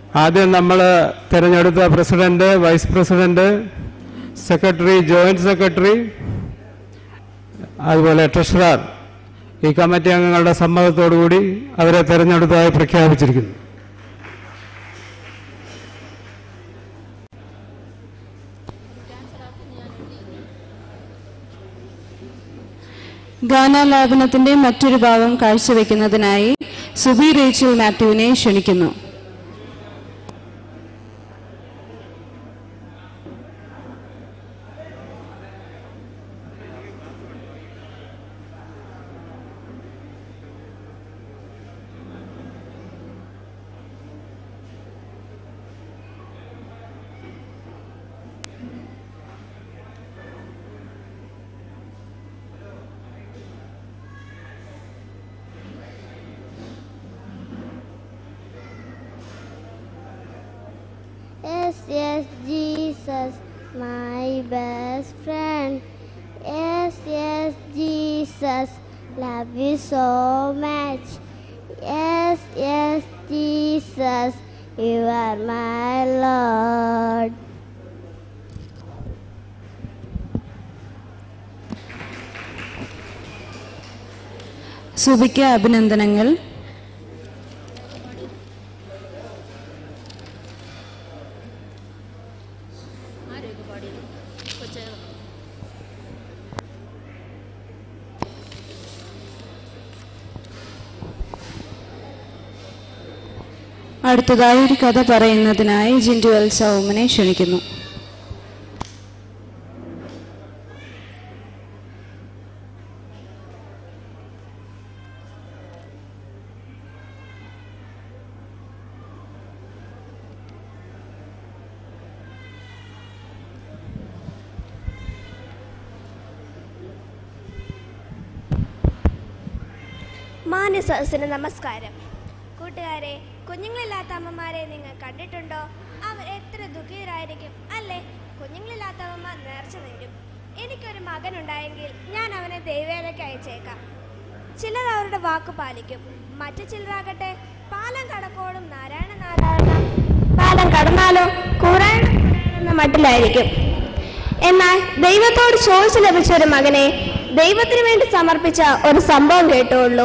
ആദ്യം നമ്മൾ തിരഞ്ഞെടുത്ത president, vice president, secretary, joint secretary, അതുപോലെ ട്രഷറർ, ഈ കമ്മിറ്റി അംഗങ്ങളുടെ സമ്മതത്തോടുകൂടി അവരെ തിരഞ്ഞെടുത്തതായി പ്രഖ്യാപിച്ചിരിക്കുന്നു. ഗാനാലാപനത്തിന്റെ മറ്റൊരു ഭാഗം കാഴ്ചവെക്കുന്നതിനായി സുബി റേച്ചൽ മാത്യുവിനെ ക്ഷണിക്കുന്നു. Yes, yes, Jesus, my best friend. Yes, yes, Jesus, love you so much. Yes, yes, Jesus, you are my Lord. സുബിക്ക് അഭിനന്ദനങ്ങൾ. അടുത്തതായി ഒരു കഥ പറയുന്നതിനായി ജിൻഡു എൽ സൗമനെ ക്ഷണിക്കുന്നു. മാന്യസദസ്സിന് നമസ്കാരം. കൂട്ടുകാരെ, കുഞ്ഞുങ്ങളില്ലാത്ത അമ്മമാരെ നിങ്ങൾ കണ്ടിട്ടുണ്ടോ? അവർ എത്ര ദുഃഖിതരായിരിക്കും അല്ലേ? കുഞ്ഞുങ്ങളില്ലാത്ത അമ്മ നേർച്ച നേരും. എനിക്കൊരു മകനുണ്ടായെങ്കിൽ ഞാൻ അവനെ ദൈവവേലയ്ക്ക് അയച്ചേക്കാം. ചിലർ അവരുടെ വാക്ക് പാലിക്കും, മറ്റു ചിലരാകട്ടെ പാലം കടക്കോടും നാരായണ നാരായണ, പാലം കടന്നാലോ കൂറായണ എന്ന മട്ടിലായിരിക്കും. എന്നാൽ ദൈവത്തോട് ചോദിച്ചു ലഭിച്ച ഒരു മകനെ ദൈവത്തിന് വേണ്ടി സമർപ്പിച്ച ഒരു സംഭവം കേട്ടുള്ളൂ.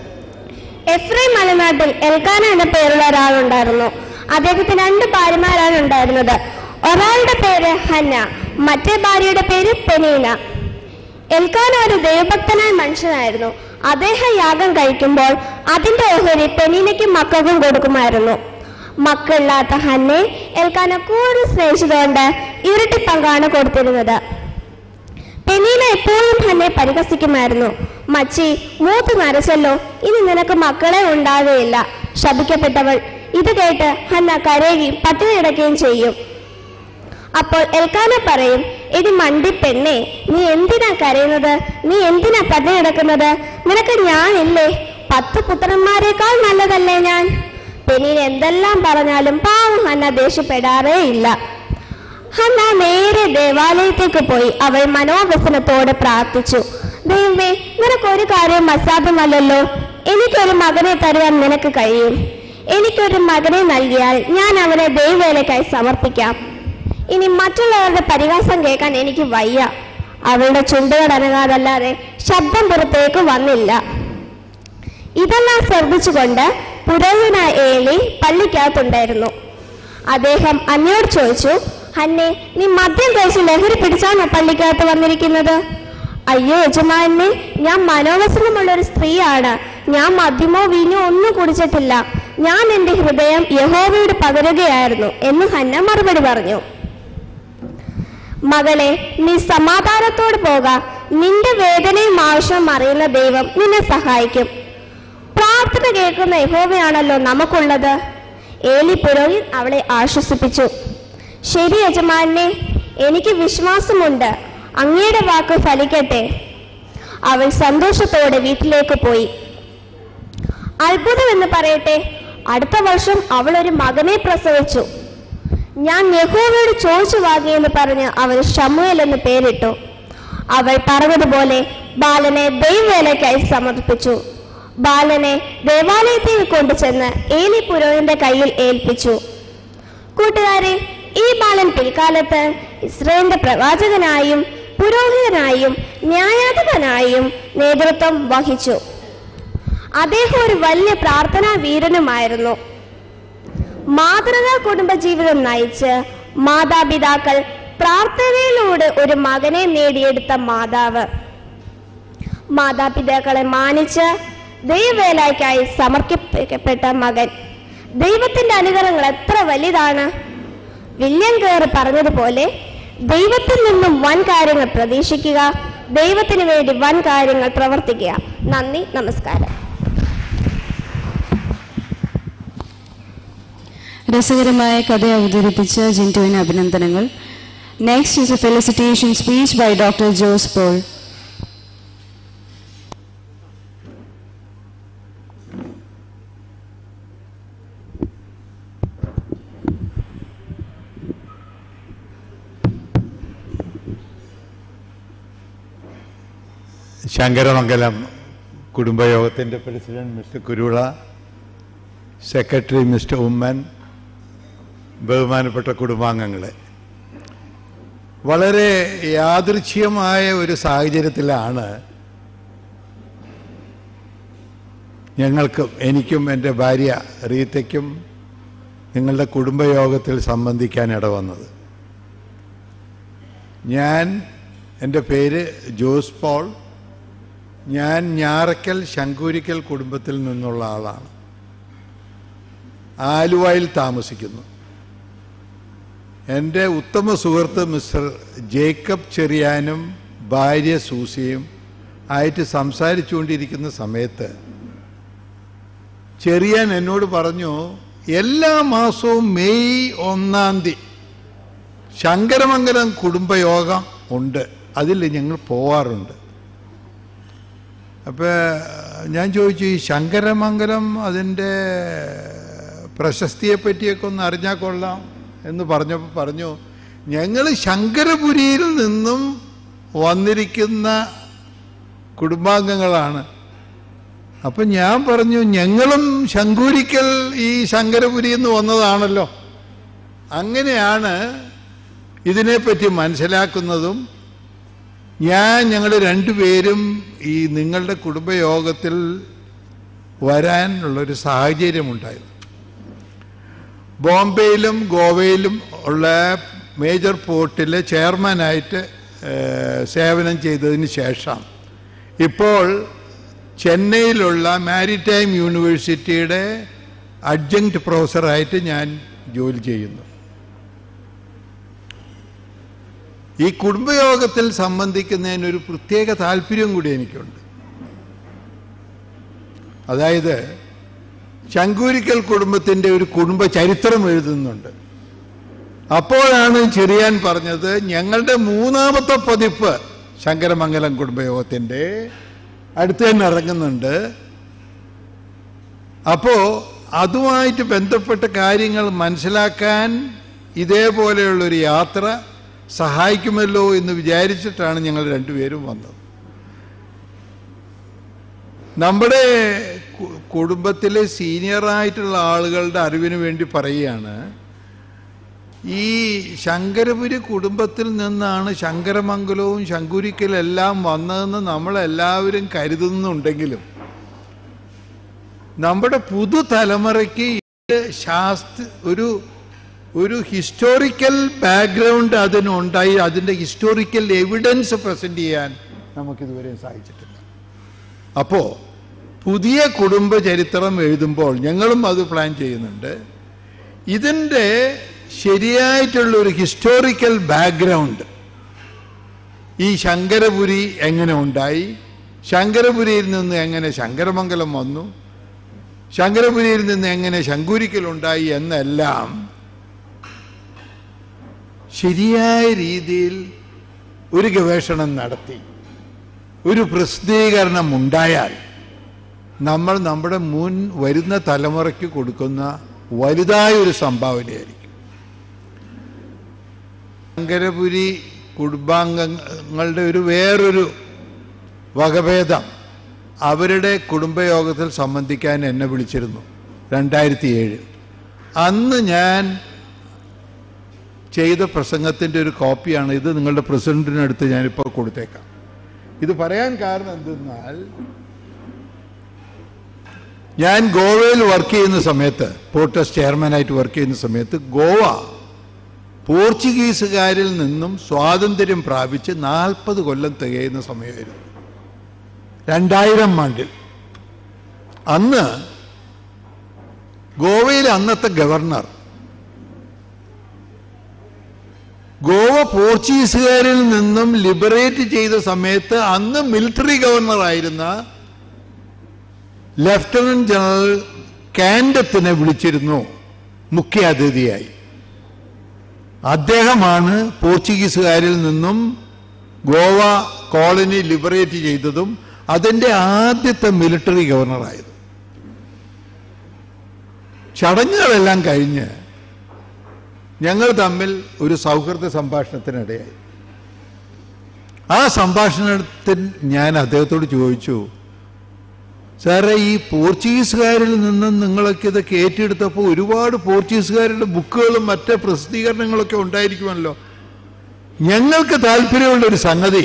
എഫ്രൈം മലനാട്ടിൽ എൽക്കാന എന്ന പേരുള്ള ഒരാളുണ്ടായിരുന്നു. അദ്ദേഹത്തിന് 2 ഭാര്യമാരാണ് ഉണ്ടായിരുന്നത്. ഒരാളുടെ പേര് ഹന്ന, മറ്റേ ഭാര്യയുടെ പേര് പെനീന. എൽക്കാന ഒരു ദൈവഭക്തനായ മനുഷ്യനായിരുന്നു. അദ്ദേഹം യാഗം കഴിക്കുമ്പോൾ അതിന്റെ ഓഹരി പെനീനയ്ക്കും മക്കൾക്കും കൊടുക്കുമായിരുന്നു. മക്കളില്ലാത്ത ഹന്നെ എൽക്കാന കൂടുതൽ സ്നേഹിച്ചതുകൊണ്ട് ഇരട്ടി പങ്കാണ് കൊടുത്തിരുന്നത്. പെനീന എപ്പോഴും ഹന്നെ പരിഹസിക്കുമായിരുന്നു. മച്ചി, മൂത്ത് നരച്ചല്ലോ, ഇനി നിനക്ക് മക്കളെ ഉണ്ടാകുകയില്ല, ശപിക്കപ്പെട്ടവൾ. ഇത് കേട്ട് ഹന്ന കരയുകയും പട്ടിണി കിടക്കുകയും ചെയ്യും. അപ്പോൾ എൽക്കാന പറയും, എടി മണ്ടി പെണ്ണെ, നീ എന്തിനാ കരയുന്നത്? നീ എന്തിനാ പട്ടിണി കിടക്കുന്നത്? നിനക്ക് ഞാനില്ലേ? 10 പുത്രന്മാരെക്കാൾ നല്ലതല്ലേ ഞാൻ? പെനീന എന്തെല്ലാം പറഞ്ഞാലും പാവം ഹന്ന ദേഷ്യപ്പെടാറേ ഇല്ല. ഹന്ന നേരെ ദേവാലയത്തേക്ക് പോയി അവൾ മനോവ്യസനത്തോടെ പ്രാർത്ഥിച്ചു. ദൈവമേ, നിനക്കൊരു കാര്യം അസാധ്യമല്ലല്ലോ. എനിക്കൊരു മകനെ തരുവാൻ നിനക്ക് കഴിയും. എനിക്കൊരു മകനെ നൽകിയാൽ ഞാൻ അവനെ ദൈവവേലയ്ക്കായി സമർപ്പിക്കാം. ഇനി മറ്റുള്ളവരുടെ പരിഹാസം കേൾക്കാൻ എനിക്ക് വയ്യ. അവളുടെ ചുണ്ടുകൾ അനങ്ങാതല്ലാതെ ശബ്ദം പുറത്തേക്ക് വന്നില്ല. ഇതെല്ലാം ശ്രദ്ധിച്ചുകൊണ്ട് പുരോഹിതനായ ഏലി പള്ളിക്കകത്തുണ്ടായിരുന്നു. അദ്ദേഹം അന്നയോട് ചോദിച്ചു, ഹന്നെ, നീ മദ്യം കഴിച്ച് ലഹരി പിടിച്ചാണോ പള്ളിക്കകത്ത് വന്നിരിക്കുന്നത്? അയ്യോ യജമാനെ, ഞാൻ മനോവ്യസനമുള്ള ഒരു സ്ത്രീയാണ്. ഞാൻ മദ്യമോ വീഞ്ഞോ ഒന്നും കുടിച്ചിട്ടില്ല. ഞാൻ എൻ്റെ ഹൃദയം യഹോവയോട് പകരുകയായിരുന്നു എന്ന് ഹന്ന മറുപടി പറഞ്ഞു. മകളെ, നീ സമാധാനത്തോട് പോക. നിന്റെ വേദനയും ആവശ്യവും അറിയുന്ന ദൈവം നിന്നെ സഹായിക്കും. പ്രാർത്ഥന കേൾക്കുന്ന യഹോവയാണല്ലോ നമുക്കുള്ളത്. ഏലി പുരോഹിതൻ അവളെ ആശ്വസിപ്പിച്ചു. ശരി യജമാനെ, എനിക്ക് വിശ്വാസമുണ്ട്. അങ്ങയുടെ വാക്ക് ഫലിക്കട്ടെ. അവൾ സന്തോഷത്തോടെ വീട്ടിലേക്ക് പോയി. അത്ഭുതം എന്ന് പറയട്ടെ, അടുത്ത വർഷം അവൾ ഒരു മകനെ പ്രസവിച്ചു. ഞാൻ യഹോവയോട് ചോദിച്ചു വാങ്ങിയെന്ന് പറഞ്ഞ് അവന് ശമൂവേൽ എന്ന് പേരിട്ടു. അവൾ പറഞ്ഞതുപോലെ ബാലനെ ദൈവവേലയ്ക്കായി സമർപ്പിച്ചു. ബാലനെ ദേവാലയത്തിൽ കൊണ്ടുചെന്ന് ഏലി പുരോഹിതന്റെ കയ്യിൽ ഏൽപ്പിച്ചു. കൂട്ടുകാരെ, ഈ ബാലൻ പിൽക്കാലത്ത് ഇസ്രായേലിന്റെ പ്രവാചകനായും പുരോഹിതനായും ന്യായാധിപനായും നേതൃത്വം വഹിച്ചു. അദ്ദേഹം ഒരു വലിയ പ്രാർത്ഥനാ വീരനുമായിരുന്നു. മാതൃകാ കുടുംബജീവിതം നയിച്ച് മാതാപിതാക്കൾ പ്രാർത്ഥനയിലൂടെ ഒരു മകനെ നേടിയെടുത്ത മാതാവ്, മാതാപിതാക്കളെ മാനിച്ച് ദൈവവേലയ്ക്കായി സമർപ്പിക്കപ്പെട്ട മകൻ. ദൈവത്തിന്റെ അനുഗ്രഹങ്ങൾ എത്ര വലുതാണ്! വില്യം കേർ പറഞ്ഞതുപോലെ, ദൈവത്തിൽ നിന്നും വൻ കാര്യങ്ങൾ പ്രതീക്ഷിക്കുക, ദൈവത്തിന് വേണ്ടി വൻ കാര്യങ്ങൾ പ്രവർത്തിക്കുക. നന്ദി, നമസ്കാരം. രസകരമായ കഥ അവതരിപ്പിച്ച ജിൻറ്റുവിന് അഭിനന്ദനങ്ങൾ. Next is a felicitation speech by Dr. Jose Paul. Sankaramangalam കുടുംബയോഗത്തിൻ്റെ president mister Kurula, secretary mister Oommen, ബഹുമാനപ്പെട്ട കുടുംബാംഗങ്ങളെ, വളരെ യാദൃച്ഛികമായ ഒരു സാഹചര്യത്തിലാണ് ഞങ്ങൾക്കും, എനിക്കും എൻ്റെ ഭാര്യ റീത്തയ്ക്കും നിങ്ങളുടെ കുടുംബയോഗത്തിൽ സംബന്ധിക്കാൻ ഇടവന്നത്. എൻ്റെ പേര് ജോസ് പോൾ. ഞാൻ ഞാറക്കൽ ശങ്കൂരിക്കൽ കുടുംബത്തിൽ നിന്നുള്ള ആളാണ്. ആലുവയിൽ താമസിക്കുന്നു. എൻ്റെ ഉത്തമ സുഹൃത്ത് മിസ്റ്റർ ജേക്കബ് ചെറിയാനും ഭാര്യ സൂസിയും ആയിട്ട് സംസാരിച്ചുകൊണ്ടിരിക്കുന്ന സമയത്ത് ചെറിയാൻ എന്നോട് പറഞ്ഞു, എല്ലാ മാസവും മെയ് 1 ശങ്കരമംഗലം കുടുംബയോഗം ഉണ്ട്, അതിൽ ഞങ്ങൾ പോവാറുണ്ട്. അപ്പോൾ ഞാൻ ചോദിച്ചു, ഈ ശങ്കരമംഗലം അതിൻ്റെ പ്രശസ്തിയെ പറ്റിയൊക്കെ ഒന്ന് അറിഞ്ഞാൽ കൊള്ളാം എന്ന് പറഞ്ഞപ്പോൾ പറഞ്ഞു, ഞങ്ങൾ ശങ്കരപുരിയിൽ നിന്നും വന്നിരിക്കുന്ന കുടുംബാംഗങ്ങളാണ്. അപ്പം ഞാൻ പറഞ്ഞു, ഞങ്ങളും ശങ്കൂരിക്കൽ ഈ ശങ്കരപുരിയിൽ നിന്ന് വന്നതാണല്ലോ. അങ്ങനെയാണ് ഇതിനെപ്പറ്റി മനസ്സിലാക്കുന്നതും ഞങ്ങൾ രണ്ടുപേരും ഈ നിങ്ങളുടെ കുടുംബയോഗത്തിൽ വരാനുള്ളൊരു സാഹചര്യമുണ്ടായിരുന്നു. ബോംബെയിലും ഗോവയിലും ഉള്ള മേജർ പോർട്ടിലെ ചെയർമാനായിട്ട് സേവനം ചെയ്തതിന് ശേഷം ഇപ്പോൾ ചെന്നൈയിലുള്ള മാരിടൈം യൂണിവേഴ്സിറ്റിയുടെ അഡ്ജങ്ക്റ്റ് പ്രൊഫസറായിട്ട് ഞാൻ ജോലി ചെയ്യുന്നു. ഈ കുടുംബയോഗത്തിൽ സംബന്ധിക്കുന്നതിനൊരു പ്രത്യേക താല്പര്യം കൂടി എനിക്കുണ്ട്. അതായത് ശങ്കൂരിക്കൽ കുടുംബത്തിൻ്റെ ഒരു കുടുംബ ചരിത്രം എഴുതുന്നുണ്ട്. അപ്പോഴാണ് ചെറിയാൻ പറഞ്ഞത്, ഞങ്ങളുടെ 3ാമത്തെ പതിപ്പ് ശങ്കരമംഗലം കുടുംബയോഗത്തിൻ്റെ അടുത്ത് തന്നെ ഇറങ്ങുന്നുണ്ട്. അപ്പോൾ അതുമായിട്ട് ബന്ധപ്പെട്ട കാര്യങ്ങൾ മനസ്സിലാക്കാൻ ഇതേപോലെയുള്ളൊരു യാത്ര സഹായിക്കുമല്ലോ എന്ന് വിചാരിച്ചിട്ടാണ് ഞങ്ങൾ രണ്ടുപേരും വന്നത്. നമ്മുടെ കുടുംബത്തിലെ സീനിയറായിട്ടുള്ള ആളുകളുടെ അറിവിന് വേണ്ടി പറയുകയാണ്, ഈ ശങ്കരപുരി കുടുംബത്തിൽ നിന്നാണ് ശങ്കരമംഗലവും ശങ്കുരിക്കലെല്ലാം വന്നതെന്ന് നമ്മളെല്ലാവരും കരുതുന്നുണ്ടെങ്കിലും നമ്മുടെ പുതുതലമുറയ്ക്ക് ഒരു ഹിസ്റ്റോറിക്കൽ ബാക്ക്ഗ്രൗണ്ട് അതിനുണ്ടായി, അതിൻ്റെ ഹിസ്റ്റോറിക്കൽ എവിഡൻസ് പ്രസൻറ്റ് ചെയ്യാൻ നമുക്കിതുവരെ സാധിച്ചിട്ടില്ല. അപ്പോൾ പുതിയ കുടുംബ ചരിത്രം എഴുതുമ്പോൾ ഞങ്ങളും അത് പ്ലാൻ ചെയ്യുന്നുണ്ട്. ഇതിൻ്റെ ശരിയായിട്ടുള്ളൊരു ഹിസ്റ്റോറിക്കൽ ബാക്ക്ഗ്രൗണ്ട്, ഈ ശങ്കരപുരി എങ്ങനെ ഉണ്ടായി, ശങ്കരപുരിയിൽ നിന്ന് എങ്ങനെ ശങ്കരമംഗലം വന്നു, ശങ്കരപുരിയിൽ നിന്ന് എങ്ങനെ ശങ്കൂരിക്കലുണ്ടായി എന്നെല്ലാം ശരിയായ രീതിയിൽ ഒരു ഗവേഷണം നടത്തി ഒരു പ്രസിദ്ധീകരണം ഉണ്ടായാൽ നമ്മൾ നമ്മുടെ വരുന്ന തലമുറയ്ക്ക് കൊടുക്കുന്ന വലുതായ ഒരു സംഭാവനയായിരിക്കും. ശങ്കരപുരി കുടുംബാംഗങ്ങളുടെ വേറൊരു വകഭേദം അവരുടെ കുടുംബയോഗത്തിൽ സംബന്ധിക്കാൻ എന്നെ വിളിച്ചിരുന്നു 2007. അന്ന് ഞാൻ ചെയ്ത പ്രസംഗത്തിൻ്റെ ഒരു കോപ്പിയാണ് ഇത്. നിങ്ങളുടെ പ്രസിഡന്റിനടുത്ത് ഞാനിപ്പോൾ കൊടുത്തേക്കാം. ഇത് പറയാൻ കാരണം എന്തെന്നാൽ, ഞാൻ ഗോവയിൽ വർക്ക് ചെയ്യുന്ന സമയത്ത്, പോർട്ടസ് ചെയർമാനായിട്ട് വർക്ക് ചെയ്യുന്ന സമയത്ത്, ഗോവ പോർച്ചുഗീസുകാരിൽ നിന്നും സ്വാതന്ത്ര്യം പ്രാപിച്ച് 40 കൊല്ലം തികയുന്ന സമയമായിരുന്നു. 2000 ആണ്ടിൽ. അന്ന് ഗോവയിലെ അന്നത്തെ ഗവർണർ ഗോവ പോർച്ചുഗീസുകാരിൽ നിന്നും ലിബറേറ്റ് ചെയ്ത സമയത്ത് അന്ന് മിലിറ്ററി ഗവർണറായിരുന്ന ലഫ്റ്റനന്റ് ജനറൽ കാൻഡത്തിനെ വിളിച്ചിരുന്നു മുഖ്യ അതിഥിയായി. അദ്ദേഹമാണ് പോർച്ചുഗീസുകാരിൽ നിന്നും ഗോവ കോളനി ലിബറേറ്റ് ചെയ്തതും അതിൻ്റെ ആദ്യത്തെ മിലിറ്ററി ഗവർണറായത്. ചടങ്ങുകളെല്ലാം കഴിഞ്ഞ് ഞങ്ങൾ തമ്മിൽ ഒരു സൗഹൃദ സംഭാഷണത്തിനിടയായി. ആ സംഭാഷണത്തിൽ ഞാൻ അദ്ദേഹത്തോട് ചോദിച്ചു, സാറേ, ഈ പോർച്ചുഗീസുകാരിൽ നിന്നും നിങ്ങളൊക്കെ ഇതൊക്കെ ഏറ്റെടുത്തപ്പോൾ ഒരുപാട് പോർച്ചുഗീസുകാരുടെ ബുക്കുകളും മറ്റ് പ്രസിദ്ധീകരണങ്ങളൊക്കെ ഉണ്ടായിരിക്കുമല്ലോ. ഞങ്ങൾക്ക് താല്പര്യമുള്ളൊരു സംഗതി,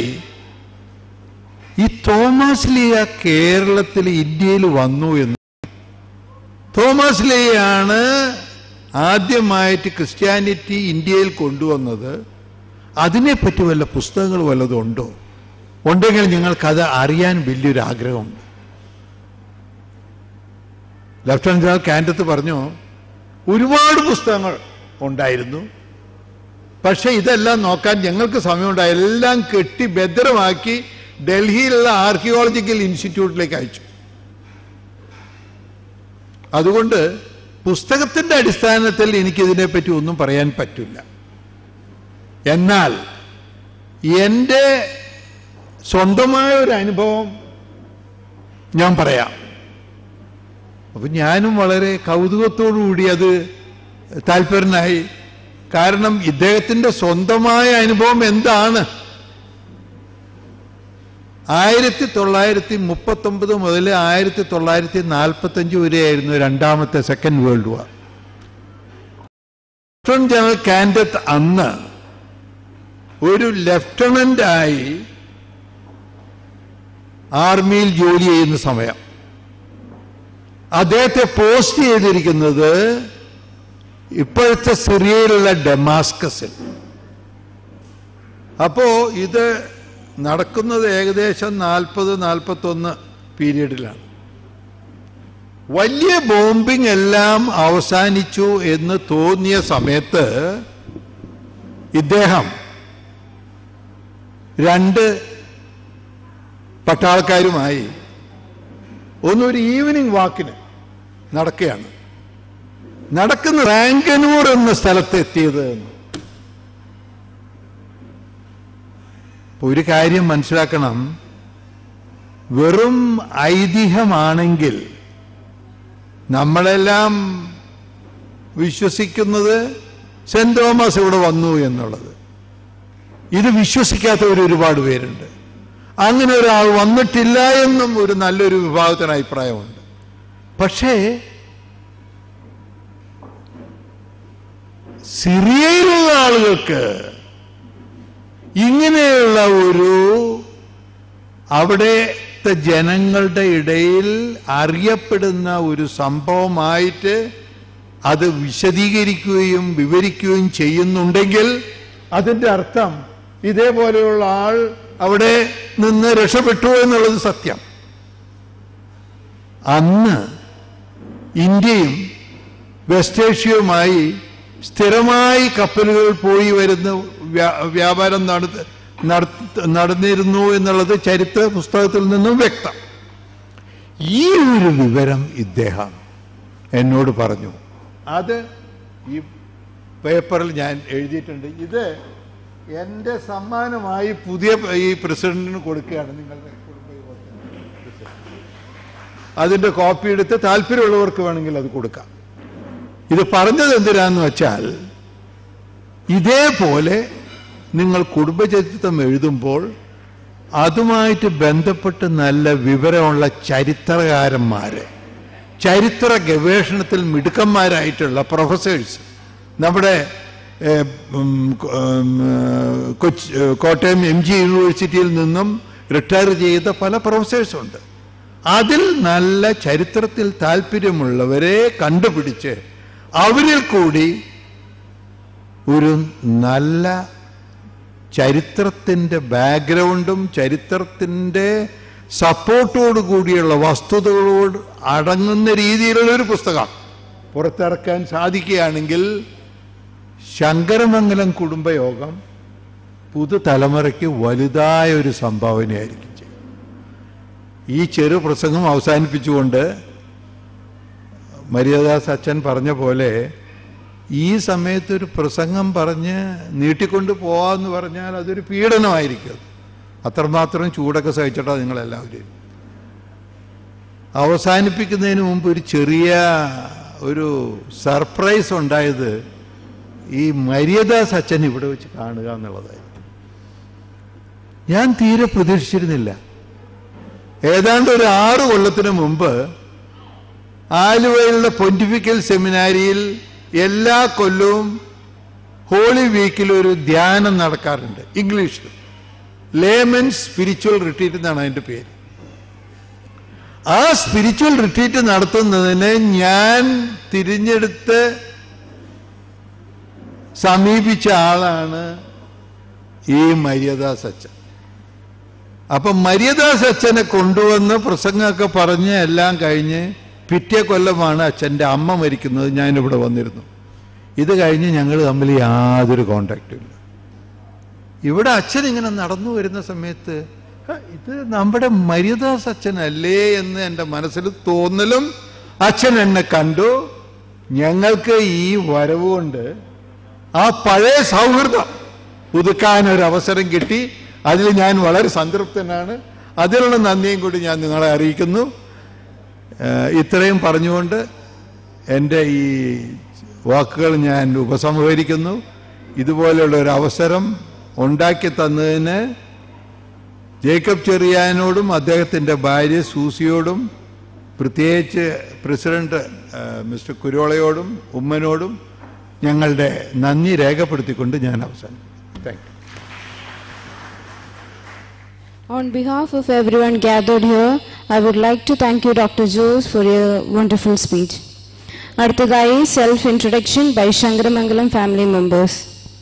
ഈ തോമസ് ലീയ കേരളത്തിൽ ഇന്ത്യയിൽ വന്നു എന്ന്. തോമസ് ലീയാണ് ആദ്യമായിട്ട് ക്രിസ്ത്യാനിറ്റി ഇന്ത്യയിൽ കൊണ്ടുവന്നത്. അതിനെപ്പറ്റി വല്ല പുസ്തകങ്ങൾ വല്ലതും ഉണ്ടോ? ഉണ്ടെങ്കിൽ ഞങ്ങൾക്കത് അറിയാൻ വലിയൊരു ആഗ്രഹമുണ്ട്. ലഫ്റ്റനന്റ് ജനറൽ കാൻഡത്ത് പറഞ്ഞു, ഒരുപാട് പുസ്തകങ്ങൾ ഉണ്ടായിരുന്നു, പക്ഷെ ഇതെല്ലാം നോക്കാൻ ഞങ്ങൾക്ക് സമയമുണ്ടായി. എല്ലാം കെട്ടി ഭദ്രമാക്കി ഡൽഹിയിലുള്ള ആർക്കിയോളജിക്കൽ ഇൻസ്റ്റിറ്റ്യൂട്ടിലേക്ക് അയച്ചു. അതുകൊണ്ട് പുസ്തകത്തിൻ്റെ അടിസ്ഥാനത്തിൽ എനിക്കിതിനെപ്പറ്റി ഒന്നും പറയാൻ പറ്റില്ല. എന്നാൽ എൻ്റെ സ്വന്തമായ ഒരു അനുഭവം ഞാൻ പറയാം. അപ്പം ഞാനും വളരെ കൗതുകത്തോടുകൂടി അത് താല്പര്യനായി. കാരണം ഇദ്ദേഹത്തിൻ്റെ സ്വന്തമായ അനുഭവം എന്താണ്? 1939 മുതൽ 1945 വരെയായിരുന്നു രണ്ടാമത്തെ second world war. Lieutenant general Candeth അന്ന് ഒരു ലെഫ്റ്റനന്റ് ആയി ആർമിയിൽ ജോലി ചെയ്യുന്ന സമയം. അദ്ദേഹത്തെ പോസ്റ്റ് ചെയ്തിരിക്കുന്നത് ഇപ്പോഴത്തെ സിറിയയിലുള്ള ഡമാസ്കസിൽ. അപ്പോ ഇത് നടക്കുന്നത് ഏകദേശം 40-41 പീരീഡിലാണ്. വലിയ ബോംബിംഗ് എല്ലാം അവസാനിച്ചു എന്ന് തോന്നിയ സമയത്ത് ഇദ്ദേഹം 2 പട്ടാളക്കാരുമായി ഒന്നൊരു ഈവനിങ് വാക്കിന് നടക്കുകയാണ്. നടക്കുന്ന റാങ്കനൂർ എന്ന സ്ഥലത്ത് എത്തിയത്. ഒരു കാര്യം മനസ്സിലാക്കണം, വെറും ഐതിഹ്യമാണെങ്കിൽ നമ്മളെല്ലാം വിശ്വസിക്കുന്നത് സെന്റ് തോമസ് ഇവിടെ വന്നു എന്നുള്ളത്. ഇത് വിശ്വസിക്കാത്തവർ ഒരുപാട് പേരുണ്ട്. അങ്ങനെ ഒരാൾ വന്നിട്ടില്ല എന്നും ഒരു നല്ലൊരു വിഭാഗത്തിന് അഭിപ്രായമുണ്ട്. പക്ഷേ സിറിയയിലുള്ള ആളുകൾക്ക് ഇങ്ങനെയുള്ള ഒരു അവിടുത്തെ ജനങ്ങളുടെ ഇടയിൽ അറിയപ്പെടുന്ന ഒരു സംഭവമായിട്ട് അത് വിശദീകരിക്കുകയും വിവരിക്കുകയും ചെയ്യുന്നുണ്ടെങ്കിൽ അതിൻ്റെ അർത്ഥം ഇതേപോലെയുള്ള ആൾ അവിടെ നിന്ന് രക്ഷപ്പെട്ടു എന്നുള്ളത് സത്യം. അന്ന് ഇന്ത്യയും വെസ്റ്റ് ഏഷ്യയുമായി സ്ഥിരമായി കപ്പലുകൾ പോയി വരുന്ന വ്യാപാരം നടന്നിരുന്നു എന്നുള്ളത് ചരിത്ര പുസ്തകത്തിൽ നിന്നും വ്യക്തം. ഈ ഒരു വിവരം ഇദ്ദേഹം എന്നോട് പറഞ്ഞു. അത് ഈ പേപ്പറിൽ ഞാൻ എഴുതിയിട്ടുണ്ട്. ഇത് എൻ്റെ സമ്മാനമായി പുതിയ ഈ പ്രസിഡന്റിന് കൊടുക്കുകയാണ്. നിങ്ങളുടെ അതിൻ്റെ കോപ്പി എടുത്ത് താല്പര്യമുള്ളവർക്ക് വേണമെങ്കിൽ അത് കൊടുക്കാം. ഇത് പറഞ്ഞത് എന്തിനാന്ന് വെച്ചാൽ, ഇതേപോലെ നിങ്ങൾ കുടുംബചരിത്രം എഴുതുമ്പോൾ അതുമായിട്ട് ബന്ധപ്പെട്ട് നല്ല വിവരമുള്ള ചരിത്രകാരന്മാരെ, ചരിത്ര ഗവേഷണത്തിൽ മിടുക്കന്മാരായിട്ടുള്ള പ്രൊഫസേഴ്സ് നമ്മുടെ കോട്ടയം MG യൂണിവേഴ്സിറ്റിയിൽ നിന്നും റിട്ടയർ ചെയ്ത പല പ്രൊഫസേഴ്സുണ്ട്. അതിൽ നല്ല ചരിത്രത്തിൽ താല്പര്യമുള്ളവരെ കണ്ടുപിടിച്ച് അവരിൽ കൂടി ഒരു നല്ല ചരിത്രത്തിൻ്റെ ബാക്ക്ഗ്രൗണ്ടും ചരിത്രത്തിൻ്റെ സപ്പോർട്ടോടു കൂടിയുള്ള വസ്തുതകളോട് അടങ്ങുന്ന രീതിയിലുള്ള ഒരു പുസ്തകം പുറത്തിറക്കാൻ സാധിക്കുകയാണെങ്കിൽ ശങ്കരമംഗലം കുടുംബയോഗം പുതുതലമുറയ്ക്ക് വലുതായ ഒരു സംഭാവനയായിരിക്കും ചെയ്യും. ഈ ചെറു പ്രസംഗം അവസാനിപ്പിച്ചുകൊണ്ട് മരിയദാസ് അച്ഛൻ പറഞ്ഞ പോലെ ഈ സമയത്തൊരു പ്രസംഗം പറഞ്ഞ് നീട്ടിക്കൊണ്ട് പോവാന്ന് പറഞ്ഞാൽ അതൊരു പീഡനമായിരിക്കും. അത്രമാത്രം ചൂടൊക്കെ സഹിച്ചിട്ടാണ് നിങ്ങളെല്ലാവരും. അവസാനിപ്പിക്കുന്നതിന് മുമ്പ് ഒരു ചെറിയ ഒരു സർപ്രൈസ് ഉണ്ടായത് ഈ മരിയദാസ് അച്ഛൻ ഇവിടെ വെച്ച് കാണുക എന്നുള്ളതായിരുന്നു. ഞാൻ തീരെ പ്രതീക്ഷിച്ചിരുന്നില്ല. ഏതാണ്ട് ഒരു 6 കൊല്ലത്തിന് മുമ്പ് ആലുവയിലുള്ള പൊന്റിഫിക്കൽ സെമിനാരിയിൽ എല്ലാ കൊല്ലവും ഹോളി വീക്കിൽ ഒരു ധ്യാനം നടക്കാറുണ്ട്. ഇംഗ്ലീഷിൽ ലേമൻസ് സ്പിരിച്വൽ റിട്രീറ്റ് എന്നാണ് അതിൻ്റെ പേര്. ആ സ്പിരിച്വൽ റിട്രീറ്റ് നടത്തുന്നതിന് ഞാൻ തിരഞ്ഞെടുത്ത് സമീപിച്ച ആളാണ് ഈ മരിയദാസ് അച്ഛൻ. അപ്പൊ മരിയദാസ് അച്ഛനെ കൊണ്ടുവന്ന് പ്രസംഗമൊക്കെ പറഞ്ഞ് എല്ലാം കഴിഞ്ഞ് പിറ്റേ കൊല്ലമാണ് അച്ഛൻ്റെ അമ്മ മരിക്കുന്നത്. ഞാനിവിടെ വന്നിരുന്നു. ഇത് കഴിഞ്ഞ് ഞങ്ങൾ തമ്മിൽ യാതൊരു കോണ്ടാക്റ്റും ഇല്ല. ഇവിടെ അച്ഛൻ ഇങ്ങനെ നടന്നു വരുന്ന സമയത്ത് ഇത് നമ്മുടെ മരിയദാസ് അച്ഛനല്ലേ എന്ന് എൻ്റെ മനസ്സിൽ തോന്നലും, അച്ഛൻ എന്നെ കണ്ടു. ഞങ്ങൾക്ക് ഈ വരവ് കൊണ്ട് ആ പഴയ സൗഹൃദം പുതുക്കാനൊരവസരം കിട്ടി. അതിൽ ഞാൻ വളരെ സംതൃപ്തനാണ്. അതിലുള്ള നന്ദിയും കൂടി ഞാൻ നിങ്ങളെ അറിയിക്കുന്നു. ഇത്രയും പറഞ്ഞുകൊണ്ട് എൻ്റെ ഈ വാക്കുകൾ ഞാൻ ഉപസംഹരിക്കുന്നു. ഇതുപോലെയുള്ള ഒരു അവസരം ഉണ്ടാക്കി തന്നതിന് ജേക്കബ് ചെറിയാനോടും അദ്ദേഹത്തിൻ്റെ ഭാര്യ സൂസിയോടും പ്രത്യേകിച്ച് പ്രസിഡന്റ് മിസ്റ്റർ കുരോളയോടും ഉമ്മനോടും ഞങ്ങളുടെ നന്ദി രേഖപ്പെടുത്തിക്കൊണ്ട് ഞാൻ അവസാനിപ്പിക്കുന്നു. Thank you. On behalf of everyone gathered here, I would like to thank you, Dr. Jose, for your wonderful speech. അടുത്തതായി self introduction by Sankaramangalam family members.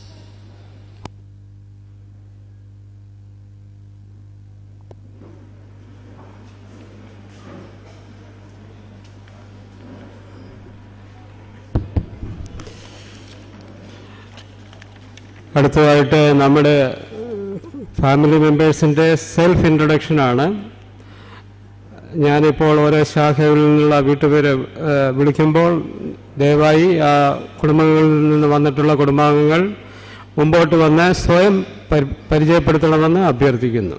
അടുത്തതായിട്ട് നമ്മുടെ ഫാമിലി മെമ്പേഴ്സിൻ്റെ സെൽഫ് ഇൻട്രൊഡക്ഷനാണ്. ഞാനിപ്പോൾ ഓരോ ശാഖയിൽ നിന്നുള്ള വീട്ടുപേര് വിളിക്കുമ്പോൾ ദയവായി ആ കുടുംബങ്ങളിൽ നിന്ന് വന്നിട്ടുള്ള കുടുംബാംഗങ്ങൾ മുമ്പോട്ട് വന്ന് സ്വയം പരിചയപ്പെടുത്തണമെന്ന് അഭ്യർത്ഥിക്കുന്നു.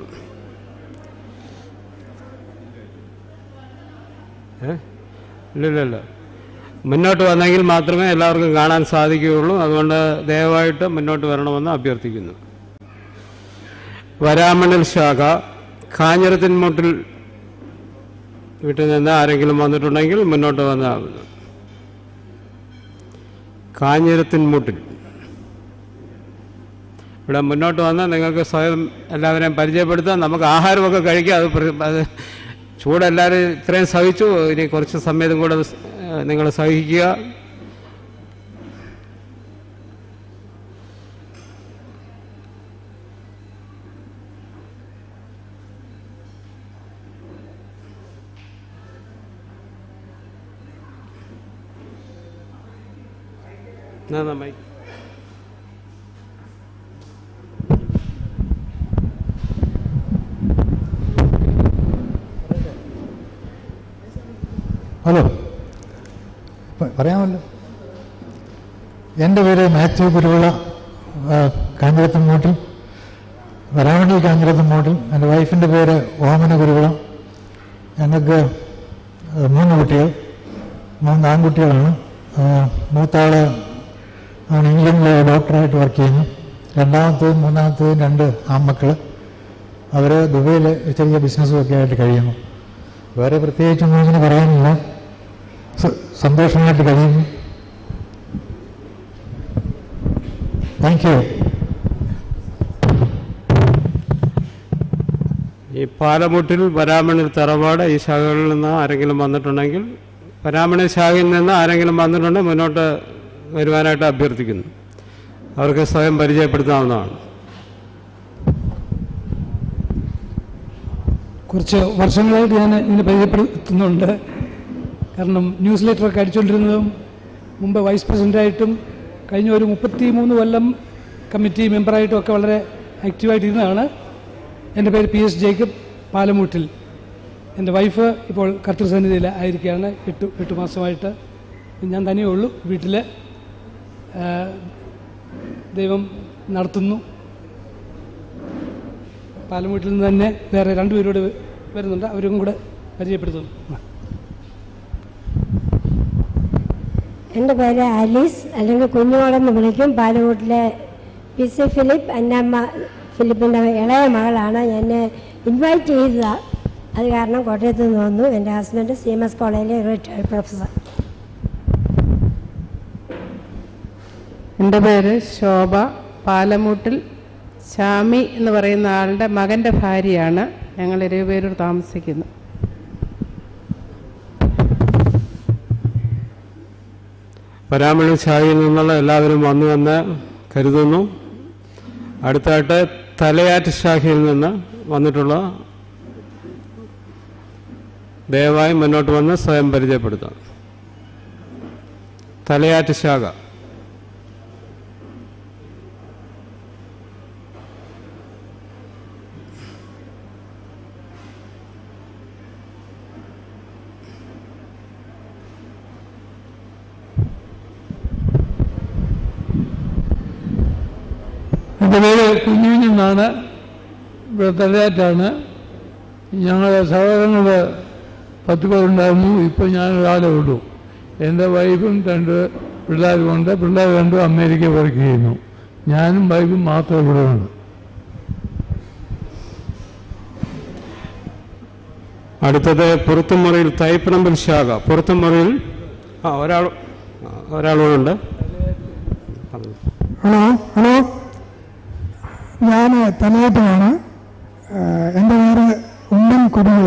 ഇല്ലല്ല, മുന്നോട്ട് വന്നെങ്കിൽ മാത്രമേ എല്ലാവർക്കും കാണാൻ സാധിക്കുകയുള്ളൂ. അതുകൊണ്ട് ദയവായിട്ട് മുന്നോട്ട് വരണമെന്ന് അഭ്യർത്ഥിക്കുന്നു. വരാമണിൽ ശാഖ കാഞ്ഞിരത്തിൻമുട്ടിൽ വീട്ടിൽ നിന്ന് ആരെങ്കിലും വന്നിട്ടുണ്ടെങ്കിൽ മുന്നോട്ട് വന്നാകുന്നു. കാഞ്ഞിരത്തിൻമുട്ടിൽ ഇവിടെ മുന്നോട്ട് വന്നാൽ നിങ്ങൾക്ക് സ്വയം എല്ലാവരെയും പരിചയപ്പെടുത്താം. നമുക്ക് ആഹാരമൊക്കെ കഴിക്കാം. അത് ചൂടെല്ലാവരും ഇത്രയും സഹിച്ചു. ഇനി കുറച്ച് സമയത്തും കൂടെ നിങ്ങൾ സഹിക്കുക. നന്നായി. ഹലോ, പറയാമല്ലോ. എൻ്റെ പേര് മാത്യു കുരുവിള, കാഞ്ഞിരത്തിൻമൂട്ടിൽ, വരാമണിൽ കാഞ്ഞിരത്തിൻമൂട്ടിൽ. എൻ്റെ വൈഫിൻ്റെ പേര് ഓമന കുരുവിള. ഞങ്ങൾക്ക് 3 കുട്ടികൾ, 3 ആൺകുട്ടികളാണ്. മൂത്താള് അവൻ ഇംഗ്ലണ്ടിൽ ഡോക്ടറായിട്ട് വർക്ക് ചെയ്യുന്നു. രണ്ടാമത്തേതും മൂന്നാമത്തേതും 2 ആൺമക്കൾ. അവർ ദുബൈയിൽ ചെറിയ ബിസിനസ്സും ഒക്കെ ആയിട്ട് കഴിയുന്നു. വേറെ പ്രത്യേകിച്ചൊന്നും ഇങ്ങനെ പറയാനില്ല. സന്തോഷമായിട്ട് കഴിയുന്നു. Thank you. ഈ പാലമുട്ടിൽ വരാമണി തറവാട് ഈ ശാഖകളിൽ നിന്ന് ആരെങ്കിലും വന്നിട്ടുണ്ടെങ്കിൽ, വരാമണി ശാഖയിൽ നിന്ന് ആരെങ്കിലും വന്നിട്ടുണ്ടെങ്കിൽ മുന്നോട്ട് വരുവാനായിട്ട് അഭ്യർത്ഥിക്കുന്നു. അവർക്ക് സ്വയം പരിചയപ്പെടുത്താവുന്നതാണ്. കുറച്ച് വർഷങ്ങളായിട്ട് ഞാൻ ഇതിനെ പരിചയപ്പെടുത്തുന്നുണ്ട്. കാരണം ന്യൂസ് ലെറ്ററൊക്കെ അടിച്ചുകൊണ്ടിരുന്നതും മുമ്പ് വൈസ് പ്രസിഡൻ്റായിട്ടും കഴിഞ്ഞ ഒരു 33 കൊല്ലം കമ്മിറ്റി മെമ്പറായിട്ടും ഒക്കെ വളരെ ആക്റ്റീവായിട്ടിരുന്നതാണ്. എൻ്റെ പേര് PS ജേക്കബ്, പാലമൂട്ടിൽ. എൻ്റെ വൈഫ് ഇപ്പോൾ കർത്തൃസന്നിധിയിൽ ആയിരിക്കുകയാണ്. 8 മാസമായിട്ട് ഞാൻ തനിയേ ഉള്ളൂ വീട്ടിൽ. ദൈവം നടത്തുന്നു. പാലമൂട്ടിൽ നിന്ന് തന്നെ വേറെ 2 പേരോട് വരുന്നുണ്ട്, അവരും കൂടെ പരിചയപ്പെടുത്തുന്നു. എൻ്റെ പേര് ആലീസ്, അല്ലെങ്കിൽ കുഞ്ഞോളെന്ന് വിളിക്കും. പാലമൂട്ടിലെ PC ഫിലിപ്പ്, എൻ്റെ അമ്മ ഫിലിപ്പിൻ്റെ ഇളയ മകളാണ്. എന്നെ ഇൻവൈറ്റ് ചെയ്തതാണ്. അത് കാരണം കോട്ടയത്ത് നിന്ന് വന്നു. എൻ്റെ ഹസ്ബൻഡ് CMS കോളേജിലെ റിട്ടയർഡ് പ്രൊഫസർ. എൻ്റെ പേര് ശോഭ, പാലമൂട്ടിൽ ശാമി എന്ന് പറയുന്ന ആളുടെ മകൻ്റെ ഭാര്യയാണ്. ഞങ്ങൾ 20 പേര് താമസിക്കുന്നു. വരാമണി ശാഖയിൽ നിന്നുള്ള എല്ലാവരും വന്നുവെന്ന് കരുതുന്നു. അടുത്തായിട്ട് തലയാറ്റ് ശാഖയിൽ നിന്ന് വന്നിട്ടുള്ള ദയവായി മുന്നോട്ട് വന്ന് സ്വയം പരിചയപ്പെടുത്താം. തലയാറ്റ് ശാഖ. എൻ്റെ പേര് കുഞ്ഞുഞ്ഞെന്നാണ്. ഇവിടെ തലയാറ്റാണ്. ഞങ്ങളുടെ സഹോദരങ്ങൾ 10 പേരുണ്ടായിരുന്നു. ഇപ്പോൾ ഞാനൊരാളെ ഉള്ളൂ. എൻ്റെ വൈഫും 2 പിള്ളേരുമുണ്ട്. പിള്ളേർ 2 അമേരിക്ക വർക്ക് ചെയ്യുന്നു. ഞാനും വൈഫും മാത്രമേ ഇവിടെ ഉള്ളൂ. അടുത്തത് പുറത്തുമുറിയിൽ തൈപ്പറമ്പിൽ ശാഖ. പുറത്തുമുറിയിൽ ഒരാളോടുണ്ട്. ഹലോ, ഞാൻ തലയാറ്റമാണ്. എൻ്റെ പേര് ഉമ്മൻ കുരുവിള.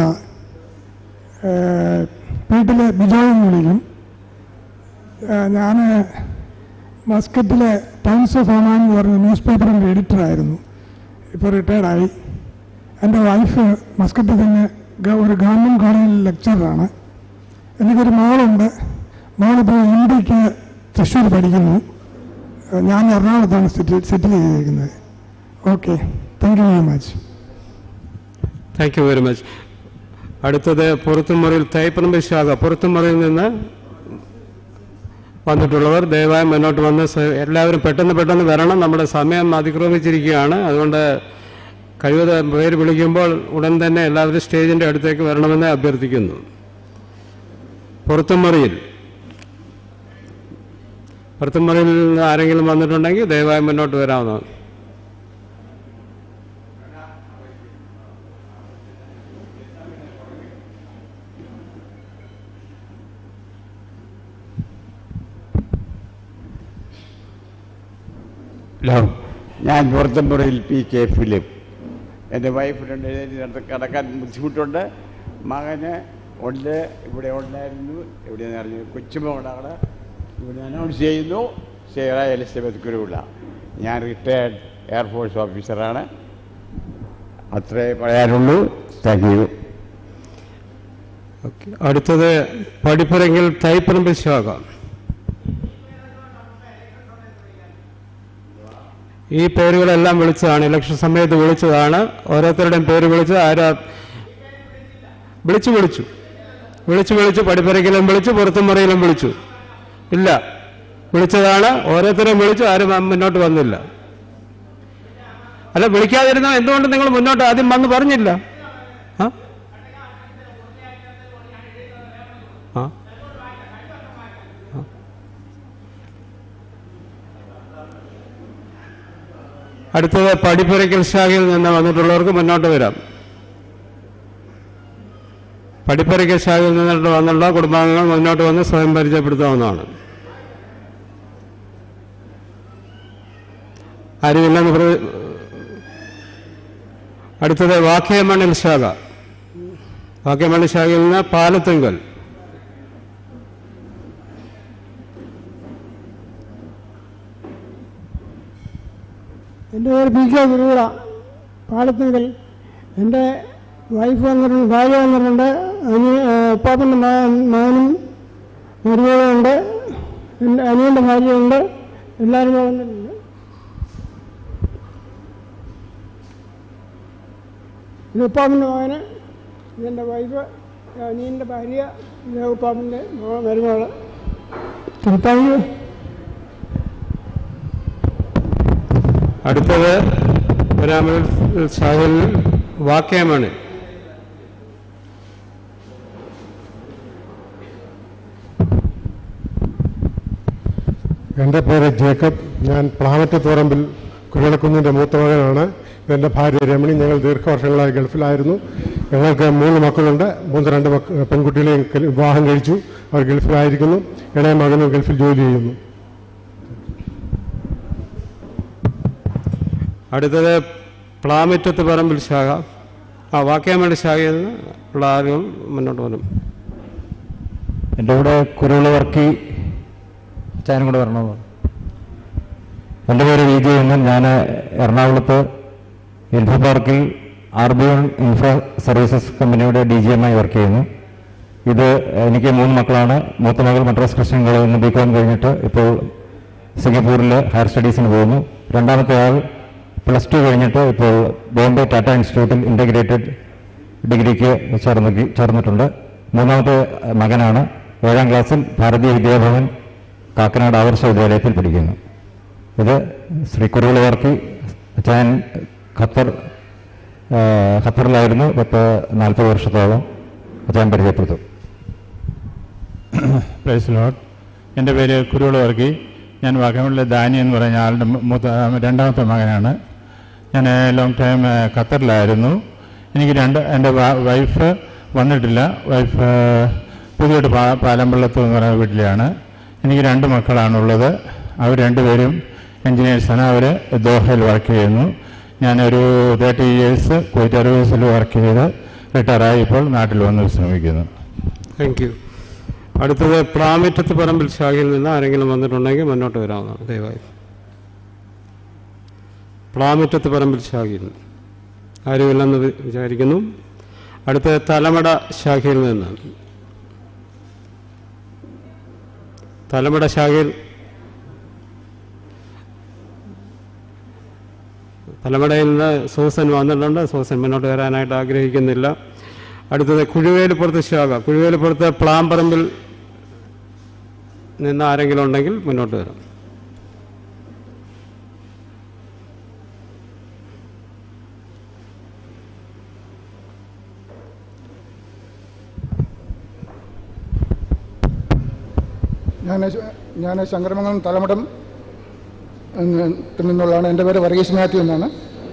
വീട്ടിൽ ബിജോയ് എന്ന് വിളിക്കും. ഞാൻ മസ്കറ്റിലെ ടൈംസ് ഓഫ് ഒമാൻ എന്ന് പറഞ്ഞ ന്യൂസ് പേപ്പറിൻ്റെ എഡിറ്ററായിരുന്നു. ഇപ്പോൾ റിട്ടയർഡായി. എൻ്റെ വൈഫ് മസ്കറ്റിൽ തന്നെ ഒരു ഗവൺമെൻറ് കോളേജിൽ ലെക്ചറാണ്. എനിക്കൊരു മോളുണ്ട്. മോളിപ്പോൾ MDക്ക് തൃശ്ശൂർ പഠിക്കുന്നു. ഞാൻ എറണാകുളത്താണ് സെറ്റിൽ ചെയ്തിരിക്കുന്നത്. Okay, thank you very much. Thank you very much. അടുത്തത് പുറത്തുമുറിയിൽ തൈപ്പറമ്പിൽ ശാഖ. പുറത്തുമുറിയിൽ നിന്ന് വന്നിട്ടുള്ളവർ ദയവായി മുന്നോട്ട് വന്ന് എല്ലാവരും പെട്ടെന്ന് വരണം. നമ്മുടെ സമയം അതിക്രമിച്ചിരിക്കുകയാണ്. അതുകൊണ്ട് കഴിവതും പേര് വിളിക്കുമ്പോൾ ഉടൻ തന്നെ എല്ലാവരും സ്റ്റേജിൻ്റെ അടുത്തേക്ക് വരണമെന്ന് അഭ്യർത്ഥിക്കുന്നു. പുറത്തുമുറിയിൽ നിന്ന് ആരെങ്കിലും വന്നിട്ടുണ്ടെങ്കിൽ ദയവായി മുന്നോട്ട് വരാവുന്നതാണ്. ഹലോ, ഞാൻ പുറത്തുമുറിയിൽ PK ഫിലിപ്പ്. എൻ്റെ വൈഫിനുണ്ട്, എഴുന്നേറ്റ് കിടക്കാൻ ബുദ്ധിമുട്ടുണ്ട്. മകന് ഉണ്ട്, ഇവിടെ ഉണ്ടായിരുന്നു. എവിടെയെന്ന് അറിഞ്ഞു കൊച്ചുമോളാണ്. ഇവിടെ അനൗൺസ് ചെയ്യുന്നു. Sarah Elizabeth Kuruvila. ഞാൻ റിട്ടയർഡ് എയർഫോഴ്സ് ഓഫീസറാണ്. അത്രേ പറയാനുള്ളൂ. Thank you. അടുത്തത് പടിപ്പുരങ്കിൽ തൈപ്പറമ്പിൽ ശാഖ. ഈ പേരുകളെല്ലാം വിളിച്ചതാണ്, ഇലക്ഷൻ സമയത്ത് വിളിച്ചതാണ്. ഓരോരുത്തരുടെയും പേര് വിളിച്ച് വിളിച്ചു പടിപ്പുരക്കിലും വിളിച്ചു, പുറത്തുമുറിയിലും വിളിച്ചു. ഇല്ല, വിളിച്ചതാണ്. ഓരോരുത്തരെയും വിളിച്ചു, ആരും മുന്നോട്ട് വന്നില്ല. അല്ല, വിളിക്കാതിരുന്ന എന്തുകൊണ്ട് നിങ്ങൾ മുന്നോട്ട് ആദ്യം വന്ന് പറഞ്ഞില്ല? അടുത്തത് പടിപ്പുരയ്ക്കൽ ശാഖയിൽ നിന്ന് വന്നിട്ടുള്ളവർക്ക് മുന്നോട്ട് വരാം. പടിപ്പുരയ്ക്കൽ ശാഖയിൽ നിന്നിട്ട് വന്നുള്ള കുടുംബാംഗങ്ങൾ മുന്നോട്ട് വന്ന് സ്വയം പരിചയപ്പെടുത്താവുന്നതാണ്. ആരുമില്ലെന്ന് അടുത്തത് വാക്കേമണ്ണിൽ ശാഖ. വാക്കേമണ്ണിൽ ശാഖയിൽ നിന്ന് പാലത്തുങ്കൽ. എൻ്റെ പേര് പി കെ ഗുരുവിള, പാലത്തുങ്കൽ. എൻ്റെ വൈഫ് വന്നിട്ടുണ്ട്, ഭാര്യ വന്നിട്ടുണ്ട്, ഉപ്പാപ്പൻ്റെ മകനും മരുമകളുണ്ട്, എൻ്റെ അനിയൻ്റെ ഭാര്യയുണ്ട്, എല്ലാവരും വന്നിട്ടുണ്ട്. ഇത് ഉപ്പാപ്പൻ്റെ മകന്, ഇതെൻ്റെ വൈഫ്, അനിയൻ്റെ ഭാര്യ, ഇത് ഉപ്പാപ്പൻ്റെ മരുമകൾ. Thank you. അടുത്തത് പരാമർശ ശാഖയിൽ വാക്കേമണ്. എൻ്റെ പേര് ജേക്കബ്. ഞാൻ പ്ലാവറ്റത്തുറമ്പിൽ കുരുവിളക്കുന്നിൻ്റെ മൂത്ത മകനാണ്. എൻ്റെ ഭാര്യ രമണി. ഞങ്ങൾ ദീർഘവർഷങ്ങളായി ഗൾഫിലായിരുന്നു. ഞങ്ങൾക്ക് 3 മക്കളുണ്ട്. 2 പെൺകുട്ടികളെയും വിവാഹം കഴിച്ചു. അവർ ഗൾഫിലായിരിക്കുന്നു. ഇളയ മകനും ഗൾഫിൽ ജോലി ചെയ്യുന്നു. അടുത്തത് പ്ലാമിറ്റത്ത് പറമ്പിൽ ശാഖ. വാക്കേമണി ശാഖയിൽ ഉള്ള ആളുകൾ മുന്നോട്ട് വരും. എൻ്റെ കൂടെ കുരുവിള വർക്കി ചാനും കൂടെ വരണോ? എൻ്റെ പേര് വി ജെ എന്നൻ. ഞാൻ എറണാകുളത്ത് ഇൻഫോ പാർക്കിൽ ആർബിയോൺ ഇൻഫോ സർവീസസ് കമ്പനിയുടെ DGM ആയി വർക്ക് ചെയ്യുന്നു. ഇത് എനിക്ക് 3 മക്കളാണ്. മൂത്ത മകൾ മദ്രാസ് ക്രിസ്ത്യൻ കോളേജിൽ നിന്ന് BCom കഴിഞ്ഞിട്ട് ഇപ്പോൾ സിംഗപ്പൂരിൽ ഹയർ സ്റ്റഡീസിന് പോകുന്നു. രണ്ടാമത്തെ ആൾ +2 കഴിഞ്ഞിട്ട് ഇപ്പോൾ ബോംബെ ടാറ്റ ഇൻസ്റ്റിറ്റ്യൂട്ടിൽ ഇൻ്റഗ്രേറ്റഡ് ഡിഗ്രിക്ക് ചേർന്നിട്ടുണ്ട്. മൂന്നാമത്തെ മകനാണ് 7ാം ക്ലാസ്സിൽ ഭാരതീയ വിദ്യാഭവൻ കാക്കനാട് ആദർശ വിദ്യാലയത്തിൽ പഠിക്കുന്നു. ഇത് ശ്രീ കുരുവിള വർക്കി. ഞാൻ ഖത്തറിലായിരുന്നു 40 വർഷത്തോളം. ഞാൻ പരിചയപ്പെടുത്തും. Praise Lord. എൻ്റെ പേര് കുരുവിള വർക്കി. ഞാൻ വാഗമണിലെ ദാനി എന്ന് പറഞ്ഞ ആളുടെ 2ാമത്തെ മകനാണ്. ഞാൻ ലോങ് ടൈം ഖത്തറിലായിരുന്നു. എനിക്ക് എൻ്റെ വൈഫ് വന്നിട്ടില്ല. വൈഫ് പുതിയോട്ട് പാലമ്പള്ളത്ത് എന്ന് പറയുന്ന വീട്ടിലാണ്. എനിക്ക് 2 മക്കളാണുള്ളത്. അവർ 2 പേരും എൻജിനീയേഴ്സാണ്. അവർ ദോഹയിൽ വർക്ക് ചെയ്യുന്നു. ഞാനൊരു 30 ഇയേഴ്സ് കുവൈറ്റ് എയർവേസിൽ വർക്ക് ചെയ്ത് റിട്ടയറായി ഇപ്പോൾ നാട്ടിൽ വന്ന് വിശ്രമിക്കുന്നു. Thank you. അടുത്തത് പ്ലാമിറ്റത്ത് പറമ്പിൽ ശാഖയിൽ നിന്ന് ആരെങ്കിലും വന്നിട്ടുണ്ടെങ്കിൽ മുന്നോട്ട് വരാവുന്നതാണ്. ദയവായി പ്ലാമിറ്റത്ത് പറമ്പിൽ ശാഖയിൽ ആരുമില്ലെന്ന് വിചാരിക്കുന്നു. അടുത്തത് തലമട ശാഖയിൽ നിന്ന്. തലമട ശാഖയിൽ തലമടയിൽ നിന്ന് സൂസൻ വന്നിട്ടുണ്ട്. സൂസൻ മുന്നോട്ട് വരാനായിട്ട് ആഗ്രഹിക്കുന്നില്ല. അടുത്തത് കുഴുവേലിപ്പുറത്ത് ശാഖ. കുഴുവേലിപ്പുറത്ത് പ്ലാമ്പറമ്പിൽ നിന്ന് ആരെങ്കിലും ഉണ്ടെങ്കിൽ മുന്നോട്ട് വരാം. ഞാൻ ശങ്കരമംഗലം തലമടം നിന്നുള്ളതാണ്. എൻ്റെ പേര് വർഗീസ് മാത്യു എന്നാണ്.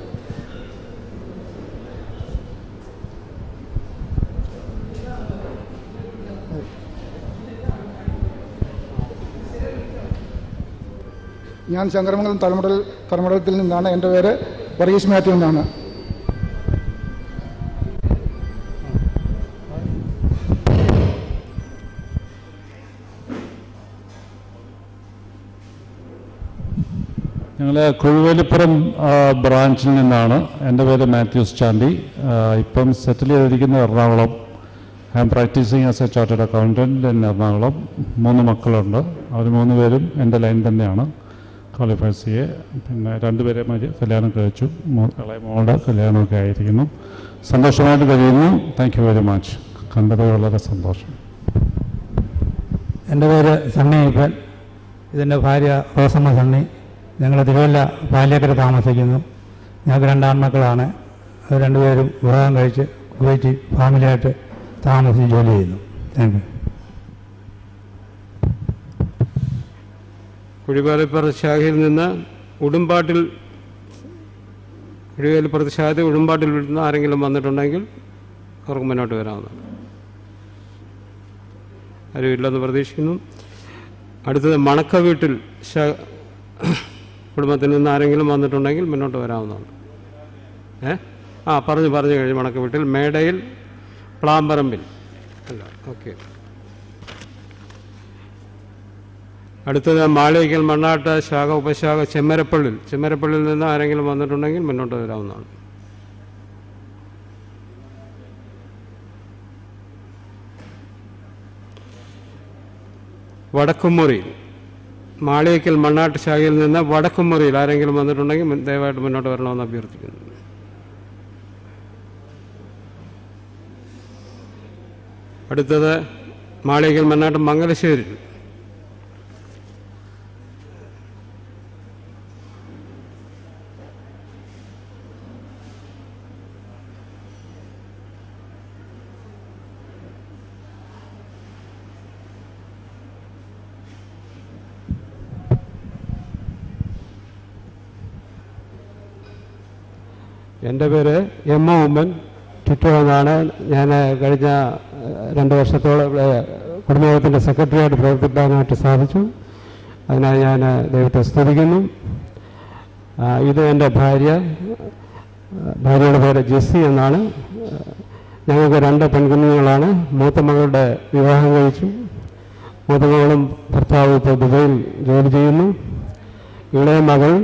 ഞാൻ ശങ്കരമംഗലം തലമടത്തിൽ നിന്നാണ്. എൻ്റെ പേര് വർഗീസ് മാത്യു എന്നാണ്. ഞങ്ങൾ കുഴുവേലിപ്പുറം ബ്രാഞ്ചിൽ നിന്നാണ്. എൻ്റെ പേര് മാത്യൂസ് ചാണ്ടി. ഇപ്പം സെറ്റിൽ ചെയ്തിരിക്കുന്ന Ernakulam. I am practising as a chartered accountant in Ernakulam. 3 മക്കളുണ്ട്. അവർ 3 പേരും എൻ്റെ ലൈൻ തന്നെയാണ്. Qualify CA. പിന്നെ 2 പേരെ കല്യാണം കഴിച്ചു. ഇളയ മോളുടെ കല്യാണമൊക്കെ ആയിരിക്കുന്നു. സന്തോഷമായിട്ട് കഴിയുന്നു. Thank you very much. കണ്ടത് വളരെ സന്തോഷം. എൻ്റെ പേര് സണ്ണി ഈപ്പൻ. ഇതെൻ്റെ ഭാര്യ റോസമ്മ സണ്ണി. ഞങ്ങൾ തിരുവല്ല പാലിയക്കര താമസിക്കുന്നു. ഞങ്ങൾക്ക് 2 ആൺമക്കളാണ്. അവർ 2 പേരും വിവാഹം കഴിച്ച് കുവൈറ്റ് ഫാമിലിയായിട്ട് താമസിച്ച് ജോലി ചെയ്യുന്നു. Thank U. കുഴിവേലിപ്പുറത്ത് ശാഖയിൽ നിന്ന് ഉടുമ്പാട്ടിൽ കുഴിവേലിപ്പുറത്ത് ശാഖയിൽ ഉടുമ്പാട്ടിൽ നിന്ന് ആരെങ്കിലും വന്നിട്ടുണ്ടെങ്കിൽ അവർക്ക് മുന്നോട്ട് വരാവുന്നതാണ്. ആരും ഇല്ലെന്ന് പ്രതീക്ഷിക്കുന്നു. അടുത്തത് മണക്കവീട്ടിൽ കുടുംബത്തിൽ നിന്ന് ആരെങ്കിലും വന്നിട്ടുണ്ടെങ്കിൽ മുന്നോട്ട് വരാവുന്നതാണ്. പറഞ്ഞു കഴിഞ്ഞു. മണക്ക് വീട്ടിൽ മേടയിൽ പ്ലാമ്പറമ്പിൽ അല്ല. ഓക്കെ. അടുത്തത് മാളികൽ മണ്ണാട്ട് ശാഖ ഉപശാഖ ചെമ്മരപ്പള്ളിയിൽ നിന്ന് ആരെങ്കിലും വന്നിട്ടുണ്ടെങ്കിൽ മുന്നോട്ട് വരാവുന്നതാണ്. വടക്കുമുറിയിൽ മാളികൽ മണ്ണാട്ട് ശാഖയിൽ നിന്ന് വടക്കുമുറിയിൽ ആരെങ്കിലും വന്നിട്ടുണ്ടെങ്കിൽ ദയവായിട്ട് മുന്നോട്ട് വരണമെന്ന് അഭ്യർത്ഥിക്കുന്നു. അടുത്തത് മാളികൽ മണ്ണാട്ട് മംഗലശ്ശേരി. എൻ്റെ പേര് എം ഒ ഉമ്മൻ ടിറ്റോ എന്നാണ്. ഞാൻ കഴിഞ്ഞ 2 വർഷത്തോളം ഇവിടെ കുടുംബയോഗത്തിൻ്റെ സെക്രട്ടറിയായിട്ട് പ്രവർത്തിക്കാനായിട്ട് സാധിച്ചു. അതിനായി ഞാൻ ദൈവത്തെ സ്തുതിക്കുന്നു. ഇത് എൻ്റെ ഭാര്യയുടെ പേര് ജെസ്സി എന്നാണ്. ഞങ്ങൾക്ക് 2 പെൺകുഞ്ഞുങ്ങളാണ്. മൂത്ത മകളുടെ വിവാഹം കഴിച്ചു. മൂത്ത മകളും ഭർത്താവ് ഇപ്പോൾ ദുബൈയിൽ ജോലി ചെയ്യുന്നു. ഇളയ മകൾ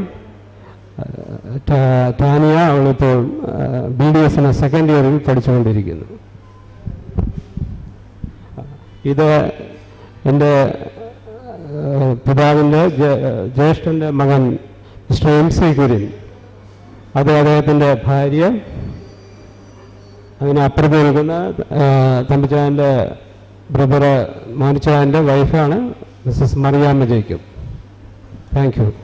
ടാനിയ, അവളിപ്പോൾ BDSന് 2nd ഇയറിൽ പഠിച്ചുകൊണ്ടിരിക്കുന്നു. ഇത് എൻ്റെ പിതാവിൻ്റെ ജ്യേഷ്ഠൻ്റെ മകൻ മിസ്റ്റർ MC കുര്യൻ. അത് അദ്ദേഹത്തിൻ്റെ ഭാര്യ. അതിനപ്പുറത്ത് നിൽക്കുന്ന തമ്പിച്ചായൻ്റെ ബ്രദർ മോനിച്ചായൻ്റെ വൈഫാണ് Mrs Mariamma Jacob. Thank you.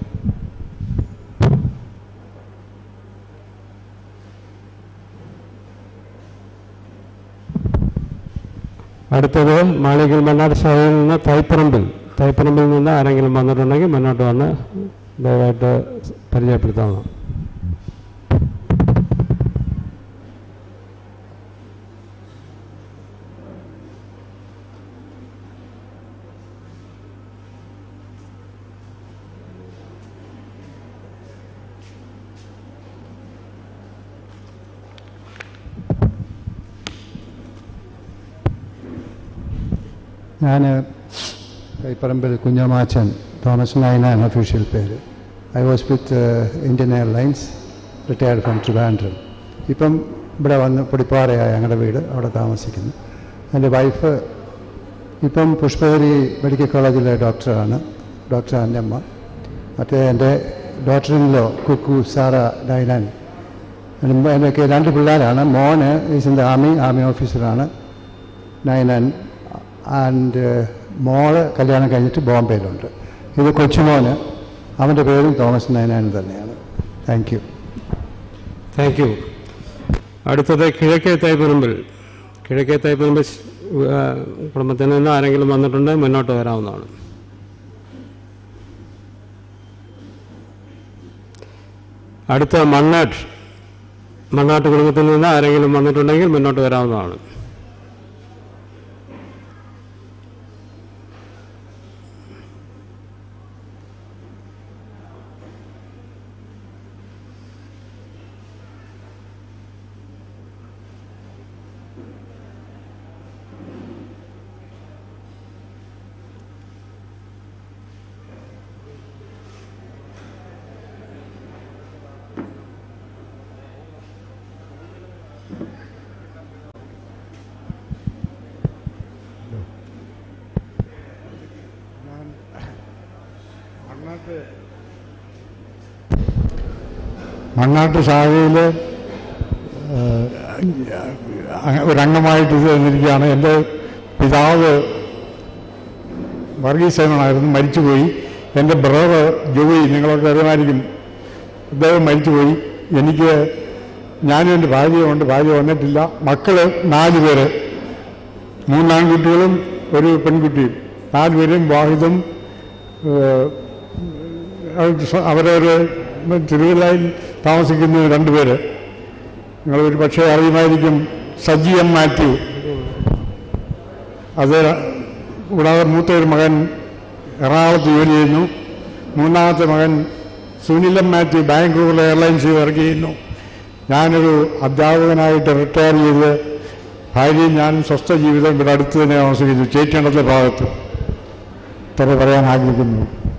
അടുത്തത് മാളികൽ മണ്ണാട്ട് ശാഖയിൽ നിന്ന് തൈപ്പറമ്പിൽ നിന്ന് ആരെങ്കിലും വന്നിട്ടുണ്ടെങ്കിൽ മുന്നോട്ട് വന്ന് ദയവായിട്ട് പരിചയപ്പെടുത്താവുന്നതാണ്. ഞാൻ കൈപ്പറമ്പിൽ കുഞ്ഞമാച്ചൻ, തോമസ് നൈന എന്ന ഒഫീഷ്യൽ പേര്. I was with Indian Airlines, retired from Trivandrum. ഇപ്പം ഇവിടെ വന്ന് പൊടിപ്പാറയായ ഞങ്ങളുടെ വീട്, അവിടെ താമസിക്കുന്നു. എൻ്റെ വൈഫ് ഇപ്പം പുഷ്പഗിരി മെഡിക്കൽ കോളേജിലെ ഡോക്ടറാണ്, ഡോക്ടർ അന്നമ്മ. മറ്റേ എൻ്റെ ഡോക്ടറിനിലോ കുക്കു സാറ ഡൈനാൻ. എനിക്ക് 2 പിള്ളേരാണ്. മോന് ഈസ് ഇൻ ദ ആർമി ഓഫീസറാണ്, നൈനാൻ. ആൻഡ് മോള് കല്യാണം കഴിഞ്ഞിട്ട് ബോംബെയിലുണ്ട്. ഇത് കൊച്ചുമോന്, അവൻ്റെ പേരും തോമസ് നൈനാൻ തന്നെയാണ്. Thank you. അടുത്തത് കിഴക്കേ തൈപ്പറമ്പിൽ കുടുംബത്തിൽ നിന്ന് ആരെങ്കിലും വന്നിട്ടുണ്ടെങ്കിൽ മുന്നോട്ട് വരാവുന്നതാണ്. അടുത്ത മണ്ണാട്ട് കുടുംബത്തിൽ നിന്ന് ആരെങ്കിലും വന്നിട്ടുണ്ടെങ്കിൽ മുന്നോട്ട് വരാവുന്നതാണ്. മണ്ണാട്ട് ശാഖയിൽ ഒരംഗമായിട്ട് തന്നിരിക്കുകയാണ്. എൻ്റെ പിതാവ് വർഗീസേനായിരുന്നു, മരിച്ചുപോയി. എൻ്റെ ബ്രദർ ജോയി, നിങ്ങളൊക്കെ അറിയുമായിരിക്കും, അദ്ദേഹം മരിച്ചുപോയി. ഞാനും എൻ്റെ ഭാര്യയുണ്ട്, ഭാര്യ വന്നിട്ടില്ല. മക്കൾ 4 പേര്, 3 ആൺകുട്ടികളും 1 പെൺകുട്ടിയും. 4 പേരും വിവാഹിതം. അവരവർ തിരുവല്ലയിൽ താമസിക്കുന്ന 2 പേര്. നിങ്ങളൊരു പക്ഷേ അറിയുമായിരിക്കും, സജി എം മാത്യു. അത് കൂടാതെ മൂത്തൊരു മകൻ എറണാകുളത്ത് ജോലി ചെയ്യുന്നു. 3ാമത്തെ മകൻ സുനിലം മാത്യു ബാംഗ്ലൂർ എയർലൈൻസിൽ വർക്ക് ചെയ്യുന്നു. ഞാനൊരു അധ്യാപകനായിട്ട് റിട്ടയർ ചെയ്ത് ഭാര്യയും ഞാനും സ്വസ്ഥ ജീവിതം ഇവിടെ അടുത്ത് തന്നെ താമസിക്കുന്നു, ചേറ്റേണ്ടത്തെ ഭാഗത്ത്. ഇത്ര പറയാൻ ആഗ്രഹിക്കുന്നു.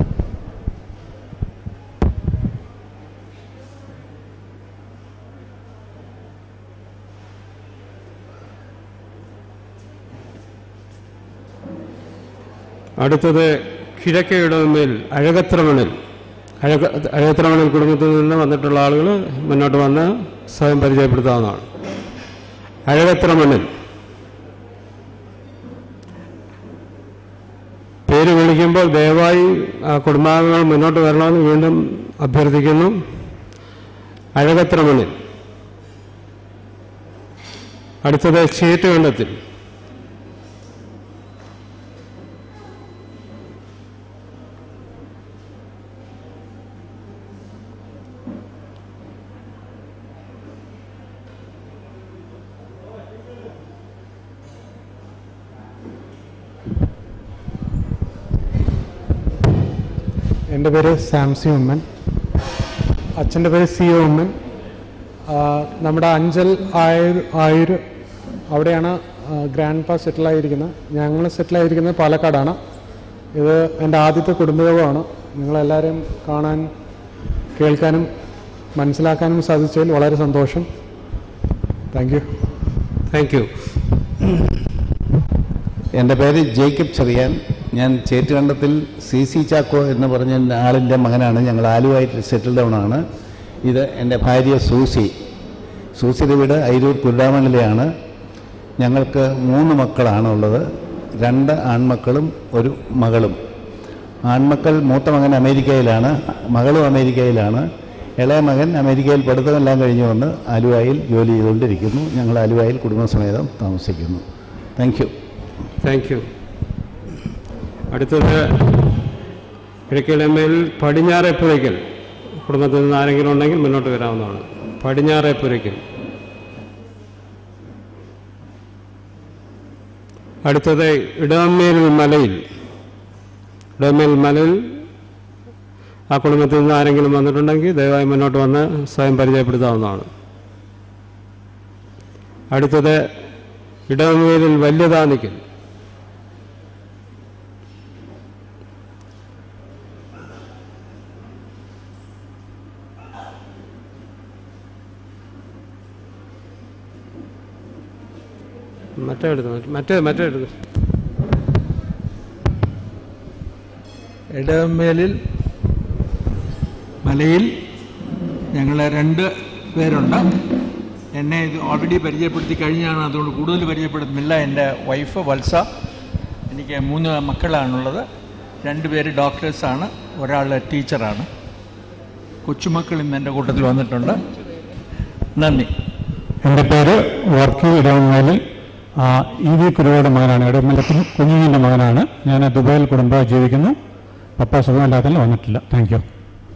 അടുത്തത് കിഴക്കേ ഇടവമേൽ അഴകത്രമണിൽ കുടുംബത്തിൽ നിന്ന് വന്നിട്ടുള്ള ആളുകൾ മുന്നോട്ട് വന്ന് സ്വയം പരിചയപ്പെടുത്താവുന്നതാണ്. അഴകത്രമണിൽ പേര് വിളിക്കുമ്പോൾ ദയവായി കുടുംബാംഗങ്ങൾ മുന്നോട്ട് വരണമെന്ന് വീണ്ടും അഭ്യർത്ഥിക്കുന്നു. അഴകത്രമണിൽ. അടുത്തത് ചേറ്റുകണ്ടത്തിൽ. എൻ്റെ പേര് സാംസി ഉമ്മൻ, അച്ഛൻ്റെ പേര് സി ഒ ഉമ്മൻ. നമ്മുടെ അഞ്ചൽ ആയൂർ അവിടെയാണ് ഗ്രാൻഡ് പാ സെറ്റിലായിരിക്കുന്നത്. ഞങ്ങൾ സെറ്റിലായിരിക്കുന്നത് പാലക്കാടാണ്. ഇത് എൻ്റെ ആദ്യത്തെ കുടുംബയോഗമാണ്. നിങ്ങളെല്ലാവരെയും കാണാൻ, കേൾക്കാനും മനസ്സിലാക്കാനും സാധിച്ചതിൽ വളരെ സന്തോഷം. Thank you. എൻ്റെ പേര് ജേക്കബ് ചെറിയാൻ. ഞാൻ ചേറ്റുകണ്ടത്തിൽ CC ചാക്കോ എന്ന് പറഞ്ഞ ആളിൻ്റെ മകനാണ്. ഞങ്ങൾ ആലുവായിട്ട് സെറ്റിൽ ഡൗൺ ആണ്. ഇത് എൻ്റെ ഭാര്യ സൂസിയുടെ വീട് അയിരൂർ കുരുടാമണിലെയാണ്. ഞങ്ങൾക്ക് 3 മക്കളാണ് ഉള്ളത്. 2 ആൺമക്കളും 1 മകളും. ആൺമക്കൾ മൂത്ത മകൻ അമേരിക്കയിലാണ്, മകളും അമേരിക്കയിലാണ്. ഇളയ മകൻ അമേരിക്കയിൽ പഠിത്തമെല്ലാം കഴിഞ്ഞു വന്ന് ആലുവായിൽ ജോലി ചെയ്തുകൊണ്ടിരിക്കുന്നു. ഞങ്ങൾ ആലുവായിൽ കുടുംബസമേതം താമസിക്കുന്നു. Thank you. അടുത്തത് കിഴക്കിടമേൽ പടിഞ്ഞാറേപ്പുരയ്ക്കൽ കുടുംബത്തിൽ നിന്ന് ആരെങ്കിലും ഉണ്ടെങ്കിൽ മുന്നോട്ട് വരാവുന്നതാണ്. പടിഞ്ഞാറേപ്പുരയ്ക്കൽ. അടുത്തത് ഇടവമ്മേൽ മലയിൽ ആ കുടുംബത്തിൽ നിന്ന് ആരെങ്കിലും വന്നിട്ടുണ്ടെങ്കിൽ ദയവായി മുന്നോട്ട് വന്ന് സ്വയം പരിചയപ്പെടുത്താവുന്നതാണ്. അടുത്തത് ഇടവമ്മേലിൽ വല്യതാനിക്കൽ. മറ്റേ എടുത്തു. ഇടവമ്മേലിൽ മലയിൽ ഞങ്ങൾ 2 പേരുണ്ട്. എന്നെ ഇത് ഓൾറെഡി പരിചയപ്പെടുത്തി കഴിഞ്ഞാണ്, അതുകൊണ്ട് കൂടുതൽ പരിചയപ്പെടുത്തുന്നില്ല. എൻ്റെ വൈഫ് വത്സ. എനിക്ക് 3 മക്കളാണുള്ളത്. 2 പേര് ഡോക്ടേഴ്സാണ്, ഒരാൾ ടീച്ചറാണ്. കൊച്ചുമക്കൾ ഇന്ന് എൻ്റെ കൂട്ടത്തിൽ വന്നിട്ടുണ്ട്. നന്ദി. എൻ്റെ പേര് വർക്കി ഇടവമ്മേലിൽ EV കുരുവയുടെ മകനാണ്. ഇടവമ്മേലത്തിൽ കുഞ്ഞിൻ്റെ മകനാണ്. ഞാൻ ദുബായിൽ കുടുംബമായി ജീവിക്കുന്നു. പപ്പ സുഖമില്ലാത്തതിൽ വന്നിട്ടില്ല. Thank you.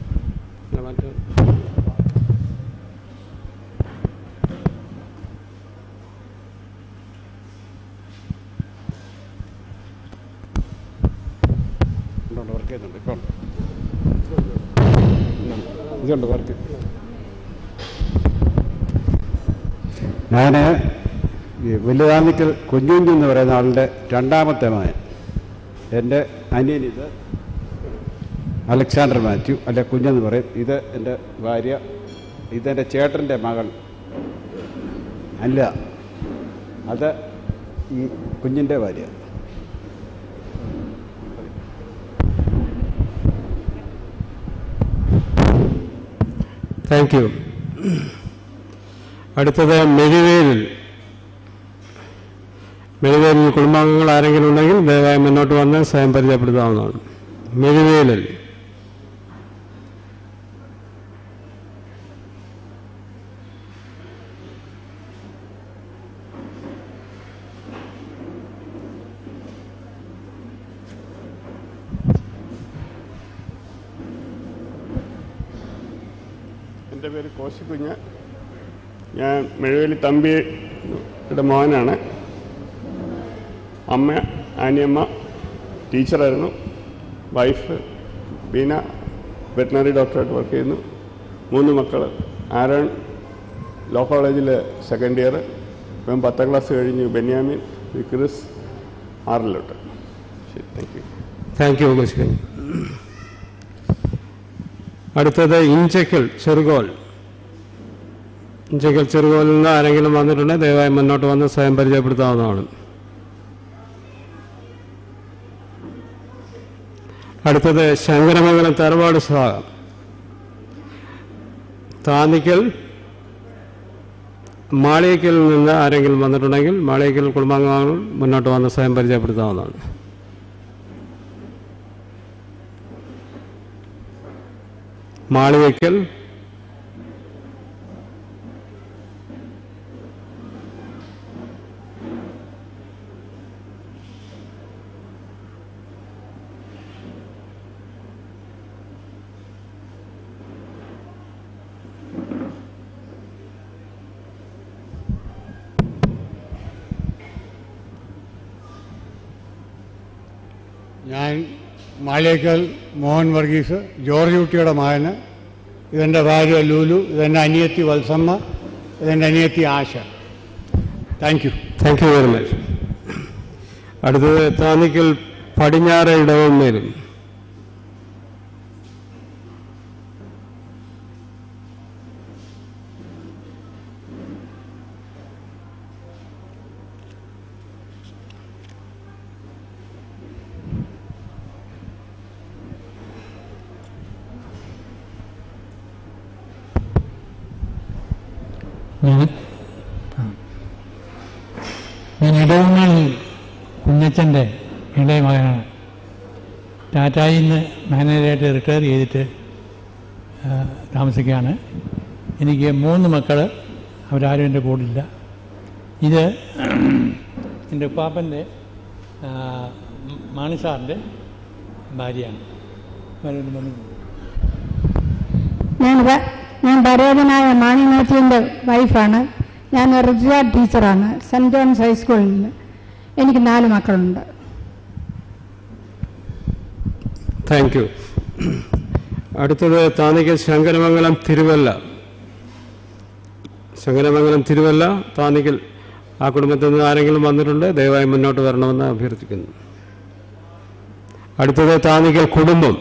ഞാൻ വല്യതാന്നിക്കൽ കുഞ്ഞുഞ്ഞി എന്ന് പറയുന്ന ആളുടെ 2ാമത്തെ മകൻ. എൻ്റെ അനിയനിത് അലക്സാണ്ടർ മാത്യു, അല്ലെ കുഞ്ഞെന്ന് പറയും. ഇത് എൻ്റെ ഭാര്യ. ഇതെൻ്റെ ചേട്ടൻ്റെ മകൾ അല്ല, അത് ഈ കുഞ്ഞിൻ്റെ ഭാര്യ. Thank you. അടുത്തത് മെഴുവേലിൽ കുടുംബാംഗങ്ങൾ ആരെങ്കിലും ഉണ്ടെങ്കിൽ ദയവായി മുന്നോട്ട് വന്ന് സ്വയം പരിചയപ്പെടുത്താവുന്നതാണ്. മെഴുവേലിൽ. എൻ്റെ പേര് കോശിക്കുഞ്ഞ്. ഞാൻ മെഴുവേലി തമ്പിയുടെ മോനാണ്. അമ്മ ആനിയമ്മ ടീച്ചറായിരുന്നു. വൈഫ് ബീന വെറ്റിനറി ഡോക്ടറായിട്ട് വർക്ക് ചെയ്യുന്നു. 3 മക്കൾ. ആരോൺ ലോ കോളേജിൽ സെക്കൻഡ് ഇയർ, ഇപ്പം 10ാം ക്ലാസ് കഴിഞ്ഞ്. ബെന്യാമിൻ, ക്രിസ് 6ിലോട്ട്. ശരി, താങ്ക് യു മുസ്ലിം. അടുത്തത് ഇഞ്ചക്കൽ ചെറുകോൽ. ഇഞ്ചക്കൽ ചെറുകോലിൽ നിന്ന് ആരെങ്കിലും വന്നിട്ടുണ്ടെങ്കിൽ ദയവായി മുന്നോട്ട് വന്ന് സ്വയം പരിചയപ്പെടുത്താവുന്നതാണ്. അടുത്തത് ശങ്കരമംഗലം തറവാട് ഭാഗം. താന്നിക്കൽ മാളിയേക്കലിൽ നിന്ന് ആരെങ്കിലും വന്നിട്ടുണ്ടെങ്കിൽ മാളിയേക്കൽ കുടുംബാംഗങ്ങൾ മുന്നോട്ട് വന്ന് സ്വയം പരിചയപ്പെടുത്താവുന്നതാണ്. മാളിയേക്കൽ, ഞാൻ മാളിയേക്കൽ മോഹൻ വർഗീസ്, ജോർജ് കുട്ടിയുടെ മകന്. ഇതെൻ്റെ ഭാര്യ ലൂലു, ഇതെൻ്റെ അനിയത്തി വത്സമ്മ, ഇതെൻ്റെ അനിയത്തി Asha. Thank you. Thank you very much. അടുത്തത് താന്നിക്കൽ പടിഞ്ഞാറ് ഇടവമ്മേലും. ഞാൻ ഇടവമ്മൽ കുഞ്ഞച്ചൻ്റെ ഇളയ മകനാണ്. ടാറ്റായിൽ നിന്ന് മാനേജറായിട്ട് റിട്ടയർ ചെയ്തിട്ട് താമസിക്കുകയാണ്. എനിക്ക് 3 മക്കൾ, അവരാരും എൻ്റെ കൂടില്ല. ഇത് എൻ്റെ ഉപ്പാപ്പൻ്റെ മാണിസാറിൻ്റെ ഭാര്യയാണ്. ഞാൻ പരേതനായ മാണി മാത്യുവിൻ്റെ വൈഫാണ്. ഞാൻ റിട്ടയർഡ് ടീച്ചറാണ് സെൻറ്റ് ജോൺസ് ഹൈസ്കൂളിൽ നിന്ന്. എനിക്ക് 4 മക്കളുണ്ട്. Thank you. അടുത്തത് താന്നിക്കൽ ശങ്കരമംഗലം തിരുവല്ല. ശങ്കരമംഗലം തിരുവല്ല താന്നിക്കൽ. ആ കുടുംബത്തിൽ നിന്ന് ആരെങ്കിലും വന്നിട്ടുണ്ട് ദയവായി മുന്നോട്ട് വരണമെന്ന് അഭ്യർത്ഥിക്കുന്നു. അടുത്തത് താന്നിക്കൽ കുടുംബം.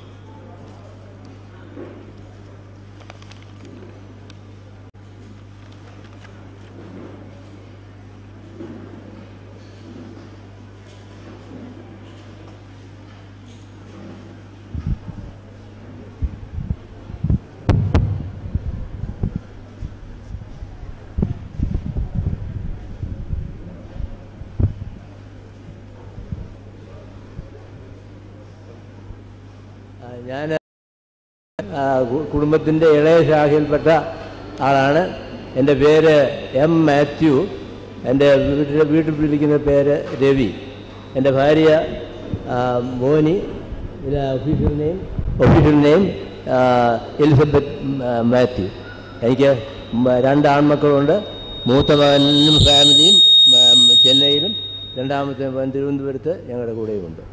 ഞാൻ കുടുംബത്തിൻ്റെ ഇളയ ശാഖയിൽപ്പെട്ട ആളാണ്. എൻ്റെ പേര് എം മാത്യു. എൻ്റെ വീട്ടിൽ വിളിക്കുന്ന പേര് രവി. എൻ്റെ ഭാര്യ Moni. Official name Elizabeth Mathew. എനിക്ക് 2 ആൺമക്കളുണ്ട്. മൂത്ത മകനും ഫാമിലിയും ചെന്നൈയിലും, രണ്ടാമത്തെ മകൻ തിരുവനന്തപുരത്ത് ഞങ്ങളുടെ കൂടെയുമുണ്ട്.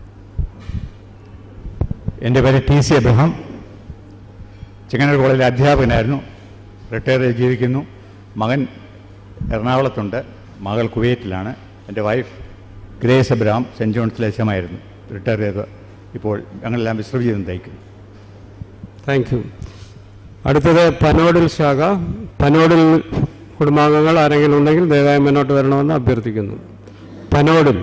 എൻ്റെ പേര് ടി സി അബ്രഹാം. ചെങ്ങന്നൂർ കോളേജിലെ അധ്യാപകനായിരുന്നു. റിട്ടയർ ചെയ്ത് ജീവിക്കുന്നു. മകൻ എറണാകുളത്തുണ്ട്, മകൾ കുവൈറ്റിലാണ്. എൻ്റെ വൈഫ് ഗ്രേസ് അബ്രഹാം സെൻറ്റ് ജോൺസിലെ എച്ച്.എം. റിട്ടയർ ചെയ്ത് ഇപ്പോൾ ഞങ്ങളെല്ലാം വിശ്രമം ചെയ്ത് തയ്ക്കുന്നു. Thank you. അടുത്തത് പനോടിൽ ശാഖ. പനോടിൽ കുടുംബാംഗങ്ങൾ ആരെങ്കിലും ഉണ്ടെങ്കിൽ ദയവായി മുന്നോട്ട് വരണമെന്ന് അഭ്യർത്ഥിക്കുന്നു. പനോടിൽ.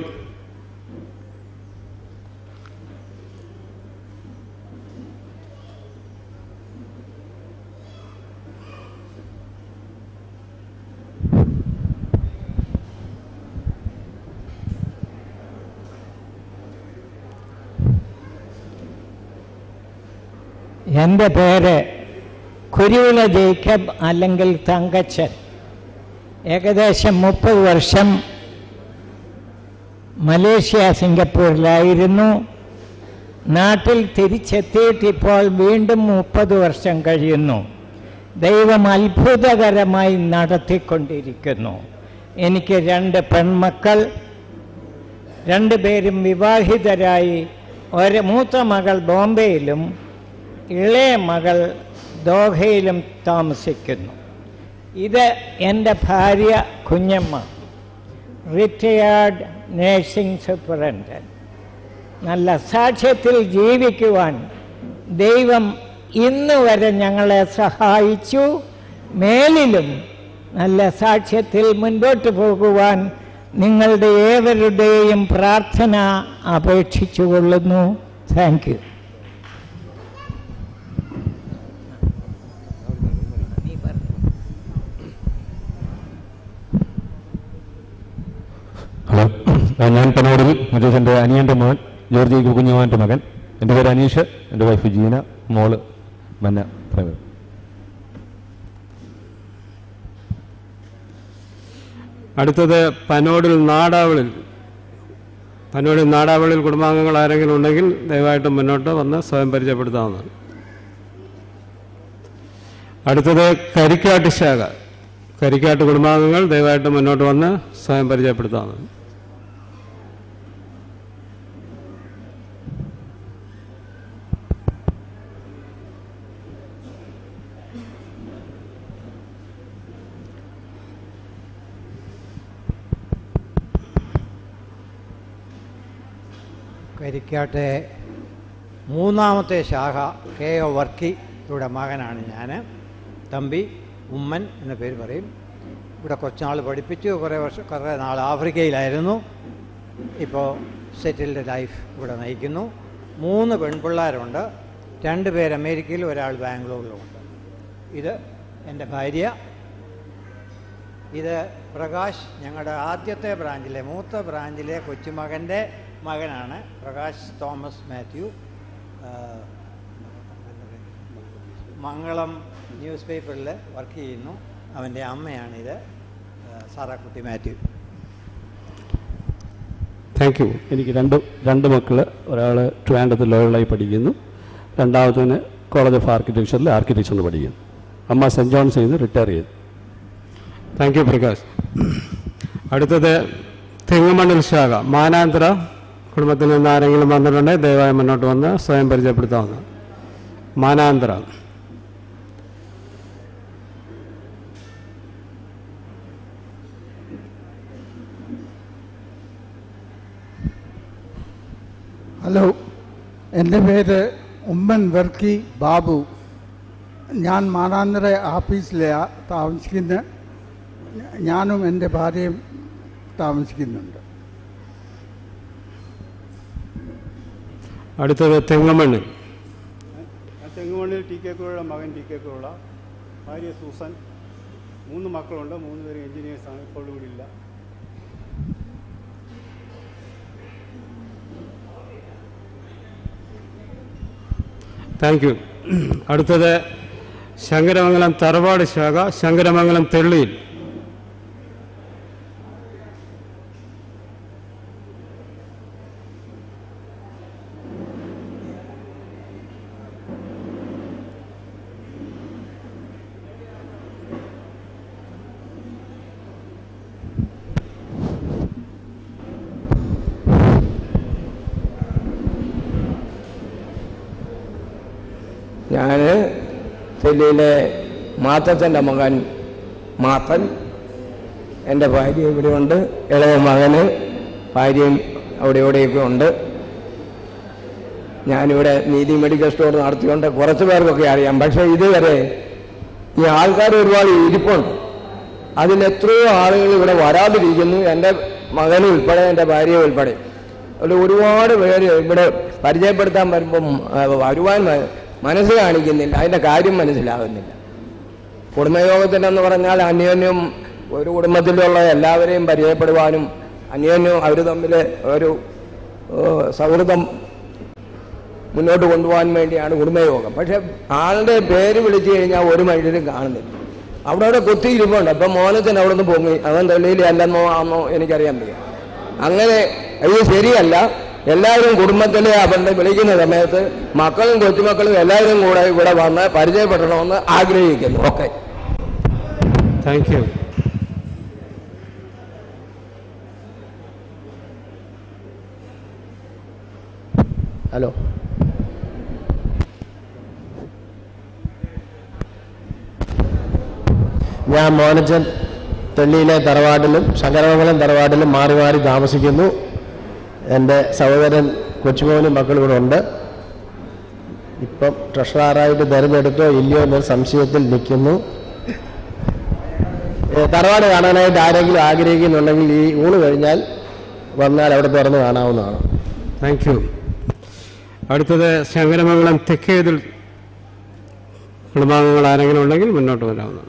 എൻ്റെ പേര് കുരുവിള ജേക്കബ് അല്ലെങ്കിൽ തങ്കച്ചൻ. ഏകദേശം 30 വർഷം മലേഷ്യ, സിംഗപ്പൂരിലായിരുന്നു. നാട്ടിൽ തിരിച്ചെത്തിയിട്ടിപ്പോൾ വീണ്ടും 30 വർഷം കഴിയുന്നു. ദൈവം അത്ഭുതകരമായി നടത്തിക്കൊണ്ടിരിക്കുന്നു. എനിക്ക് 2 പെൺമക്കൾ, 2 പേരും വിവാഹിതരായി. മൂത്ത മകൾ ബോംബെയിലും ഇളയ മകൾ ദോഹയിലും താമസിക്കുന്നു. ഇത് എൻ്റെ ഭാര്യ കുഞ്ഞമ്മ, റിട്ടയേർഡ് നേഴ്സിംഗ് സൂപ്രണ്ടന്റ്. നല്ല സാക്ഷ്യത്തിൽ ജീവിക്കുവാൻ ദൈവം ഇന്ന് വരെ ഞങ്ങളെ സഹായിച്ചു. മേലിലും നല്ല സാക്ഷ്യത്തിൽ മുൻപോട്ട് പോകുവാൻ നിങ്ങളുടെ ഏവരുടെയും പ്രാർത്ഥന അപേക്ഷിച്ചുകൊള്ളുന്നു. Thank you. ഹലോ, ഞാൻ പനോടിൽ മുജീസിൻ്റെ അനിയൻ്റെ മകൻ ജോർജ് കുഞ്ഞുമാൻ്റെ മകൻ. എൻ്റെ പേര് അനീഷ്, എൻ്റെ വൈഫ് ജീന, മോള് മന്ന. പ്രേമം. അടുത്തത് പനോടിൽ നാടാവളിൽ കുടുംബാംഗങ്ങൾ ആരെങ്കിലും ഉണ്ടെങ്കിൽ ദയവായിട്ട് മുന്നോട്ട് വന്ന് സ്വയം പരിചയപ്പെടുത്താവുന്നതാണ്. അടുത്തത് കരിക്കാട്ട് ശാഖ. കരിക്കാട്ട് കുടുംബാംഗങ്ങൾ ദയവായിട്ട് മുന്നോട്ട് വന്ന് സ്വയം പരിചയപ്പെടുത്താവുന്നതാണ്. കരിക്കാട്ടെ മൂന്നാമത്തെ ശാഖ കെ ഒ വർക്കിയുടെ മകനാണ് ഞാൻ. തമ്പി ഉമ്മൻ എന്ന പേര് പറയും. ഇവിടെ കുറച്ചുനാൾ പഠിപ്പിച്ചു, കുറേ നാൾ ആഫ്രിക്കയിലായിരുന്നു. ഇപ്പോൾ സെറ്റിൽഡ് ലൈഫ് ഇവിടെ നയിക്കുന്നു. 3 പെൺപിള്ളേരുണ്ട്. 2 പേര് അമേരിക്കയിലും ഒരാൾ ബാംഗ്ലൂരിലുമുണ്ട്. ഇത് എൻ്റെ ഭാര്യ. ഇത് പ്രകാശ്, ഞങ്ങളുടെ ആദ്യത്തെ ബ്രാഞ്ചിലെ മൂത്ത ബ്രാഞ്ചിലെ കൊച്ചുമകൻ്റെ മകനാണ്. Prakash Thomas Mathew. Mangalam news പേപ്പറിൽ വർക്ക് ചെയ്യുന്നു. അവൻ്റെ അമ്മയാണിത്, സാറാക്കുട്ടി മാത്യു. Thank you. എനിക്ക് രണ്ട് മക്കൾ. ഒരാൾ ട്രിവാൻഡ്രത്ത് ലോയലായി പഠിക്കുന്നു, രണ്ടാമത്തവന് കോളേജ് ഓഫ് ആർക്കിടെക്ചറിൽ ആർക്കിടെക്ചറിന് പഠിക്കുന്നു. അമ്മ സെൻറ്റ് ജോൺസിൽ നിന്ന് റിട്ടയർ ചെയ്തു. Thank you Prakash. അടുത്തത് തെങ്ങുമണ്ണിൽ ശാഖ. മാനാന്തര കുടുംബത്തിൽ നിന്ന് ആരെങ്കിലും വന്നിട്ടുണ്ടെങ്കിൽ ദയവായി മുന്നോട്ട് വന്ന് സ്വയം പരിചയപ്പെടുത്താവുന്ന. മാനാന്തര. ഹലോ, എൻ്റെ പേര് ഉമ്മൻ വർക്കി ബാബു. ഞാൻ മാനാന്തര ഓഫീസിലാണ് താമസിക്കുന്നത്. ഞാനും എൻ്റെ ഭാര്യയും താമസിക്കുന്നുണ്ട്. അടുത്തത് തെങ്ങുമണ്ണിൽ. തെങ്ങുമണ്ണിൽ ടി കെ കുറുള്ള മകൻ ടി കെ കുറുള്ള, ഭാര്യ സൂസൻ, 3 മക്കളുണ്ട്. 3 പേര് എൻജിനീയേഴ്സാണ്. ഇപ്പോൾ ഇവിടെ ഇല്ല. Thank you. അടുത്തത് ശങ്കരമംഗലം തറവാട് ശാഖ. ശങ്കരമംഗലം തെള്ളിയിൽ. ഞാൻ തെല്ലിയിലെ മാത്തച്ഛൻ്റെ മകൻ മാത്തൻ. എൻ്റെ ഭാര്യ ഇവിടെയുണ്ട്. ഇളയ മകന് ഭാര്യയും അവിടെ ഇവിടെയൊക്കെ ഉണ്ട്. ഞാനിവിടെ നീതി മെഡിക്കൽ സ്റ്റോർ നടത്തിക്കൊണ്ട് കുറച്ച് പേർക്കൊക്കെ അറിയാം. പക്ഷേ ഇതുവരെ ഈ ആൾക്കാർ ഒരുപാട് ഇരിപ്പുണ്ട്. അതിലെത്രയോ ആളുകൾ ഇവിടെ വരാതിരിക്കുന്നു. എൻ്റെ മകനും ഉൾപ്പെടെ എൻ്റെ ഭാര്യ ഉൾപ്പെടെ ഒരുപാട് പേര് ഇവിടെ പരിചയപ്പെടുത്താൻ വരുമ്പം വരുവാൻ മനസ്സ് കാണിക്കുന്നില്ല. അതിൻ്റെ കാര്യം മനസ്സിലാകുന്നില്ല. കുടുംബയോഗത്തിനെന്ന് പറഞ്ഞാൽ അന്യോന്യം ഒരു കുടുംബത്തിലുള്ള എല്ലാവരെയും പരിചയപ്പെടുവാനും അന്യോന്യം അവർ തമ്മിൽ ഒരു സൗഹൃദം മുന്നോട്ട് കൊണ്ടുപോകാൻ വേണ്ടിയാണ് കുടുംബയോഗം. പക്ഷെ ആളുടെ പേര് വിളിച്ചു കഴിഞ്ഞാൽ ഒരു മനുഷ്യരും കാണുന്നില്ല. അവിടെ കൊത്തിയിരിപ്പുണ്ട്. അപ്പം മോനത്തിന് അവിടെ നിന്ന് പൊങ്ങി, അവൻ തെള്ളിയിൽ അല്ലെന്നോ ആണെന്നോ എനിക്കറിയാൻ വയ്യ. അങ്ങനെ ഇത് ശരിയല്ല. എല്ലാവരും കുടുംബത്തിലെ അവരുടെ വിളിക്കുന്ന സമയത്ത് മക്കളും കൊച്ചുമക്കളും എല്ലാവരും കൂടെ ഇവിടെ വന്ന് പരിചയപ്പെടണമെന്ന് ആഗ്രഹിക്കുന്നു. Okay, thank U. ഹലോ, ഞാൻ മോനച്ചൻ തെള്ളിയിലെ തറവാട്ടിലും ശങ്കരമംഗലം തറവാട്ടിലും മാറി മാറി താമസിക്കുന്നു. എൻ്റെ സഹോദരൻ കൊച്ചുമോനും മക്കളും ഇവിടെ ഉണ്ട്. ഇപ്പം ട്രഷറാറായിട്ട് തിരഞ്ഞെടുത്തോ ഇല്ലയോ എന്നൊരു സംശയത്തിൽ നിൽക്കുന്നു. തറവാട് കാണാനായിട്ട് ആരെങ്കിലും ആഗ്രഹിക്കുന്നുണ്ടെങ്കിൽ ഈ ഊണ് കഴിഞ്ഞാൽ വന്നാൽ അവിടെ തുറന്ന് കാണാവുന്നതാണ്. Thank you. അടുത്തത് ശങ്കരമംഗലം തെക്കേതിൽ കുടുംബാംഗങ്ങൾ ആരെങ്കിലും ഉണ്ടെങ്കിൽ മുന്നോട്ട് വരാവുന്നതാണ്.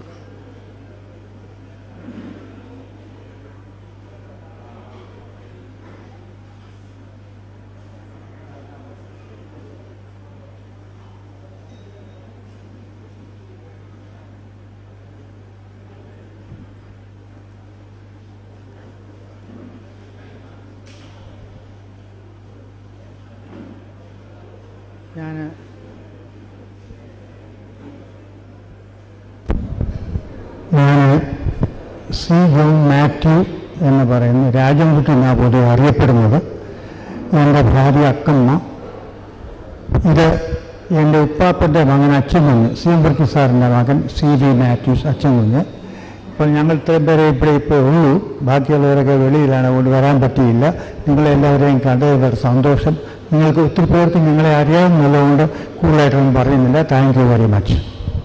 ഞാൻ സി ജോൺ മാത്യു എന്ന് പറയുന്ന രാജൻകുട്ടി എന്നാണ് പൊതുവെ അറിയപ്പെടുന്നത്. എൻ്റെ ഭാര്യ അക്കമ്മ. ഇത് എൻ്റെ ഉപ്പാപ്പൻ്റെ മകൻ അച്ഛൻ കുഞ്ഞ്, സി എം വർക്കി സാറിൻ്റെ മകൻ സി ജി മാത്യൂസ് അച്ഛൻ കുഞ്ഞ്. ഇപ്പോൾ ഞങ്ങൾ ഇത്രയും പേരെ ഇപ്പോൾ ഉള്ളൂ. ബാക്കിയുള്ളവരൊക്കെ വെളിയിലാണ്, അതുകൊണ്ട് വരാൻ പറ്റിയില്ല. നിങ്ങളെല്ലാവരെയും കണ്ടതിലൊരു സന്തോഷം. നിങ്ങൾക്ക് ഒത്തിരി പേർക്ക് നിങ്ങളെ അറിയാവുന്നതുകൊണ്ട് കൂടുതലായിട്ടൊന്നും പറയുന്നില്ല. Thank you very much.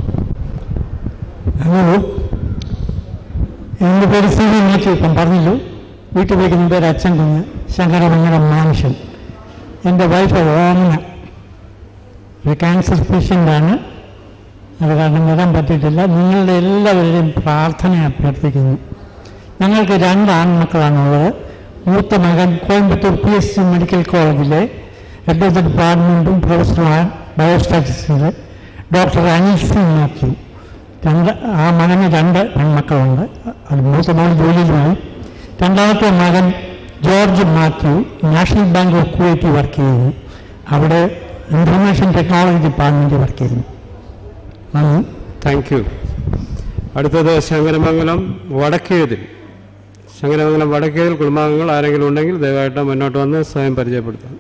Hello, എൻ്റെ പേര് സി വി മാത്യു. ഇപ്പം പറഞ്ഞല്ലോ. വീട്ടിൽ വയ്ക്കുന്ന പേര് അച്ഛൻ കുഞ്ഞ്, ശങ്കരമംഗലം മാനുഷൻ. എൻ്റെ വൈഫ് ഓമന ഒരു ക്യാൻസർ പേഷ്യൻ്റാണ്. അത് കാരണം വരാൻ പറ്റിയിട്ടില്ല. നിങ്ങളുടെ എല്ലാവരുടെയും പ്രാർത്ഥന അഭ്യർത്ഥിക്കുന്നു. ഞങ്ങൾക്ക് 2 ആൺമക്കളാണുള്ളത്. മൂത്ത മകൻ കോയമ്പത്തൂർ PSC മെഡിക്കൽ കോളേജിലെ ഹെഡ് ഓഫ് ദ ഡിപ്പാർട്ട്മെൻറ്റും പ്രൊഫസറുമാണ് ബയോസ്റ്റാറ്റിക്സിൽ ഡോക്ടർ അനീഷ് സി മാത്യു. ആ മകന് 2 പെൺമക്കളുണ്ട്. അത് മൂത്ത മകൻ ജോലിയിലുമായി. രണ്ടാമത്തെ മകൻ George Mathew national bank of കുവൈറ്റിൽ വർക്ക് ചെയ്യുന്നു. അവിടെ ഇൻഫർമേഷൻ ടെക്നോളജി ഡിപ്പാർട്ട്മെൻറ്റിൽ വർക്ക് ചെയ്യുന്നു. Thank you. അടുത്തത് ശങ്കരമംഗലം വടക്കേതിൽ. ശങ്കരമംഗലം വടക്കേതിൽ കുടുംബാംഗങ്ങൾ ആരെങ്കിലും ഉണ്ടെങ്കിൽ ദയവായിട്ട് മുന്നോട്ട് വന്ന് സ്വയം പരിചയപ്പെടുത്താം.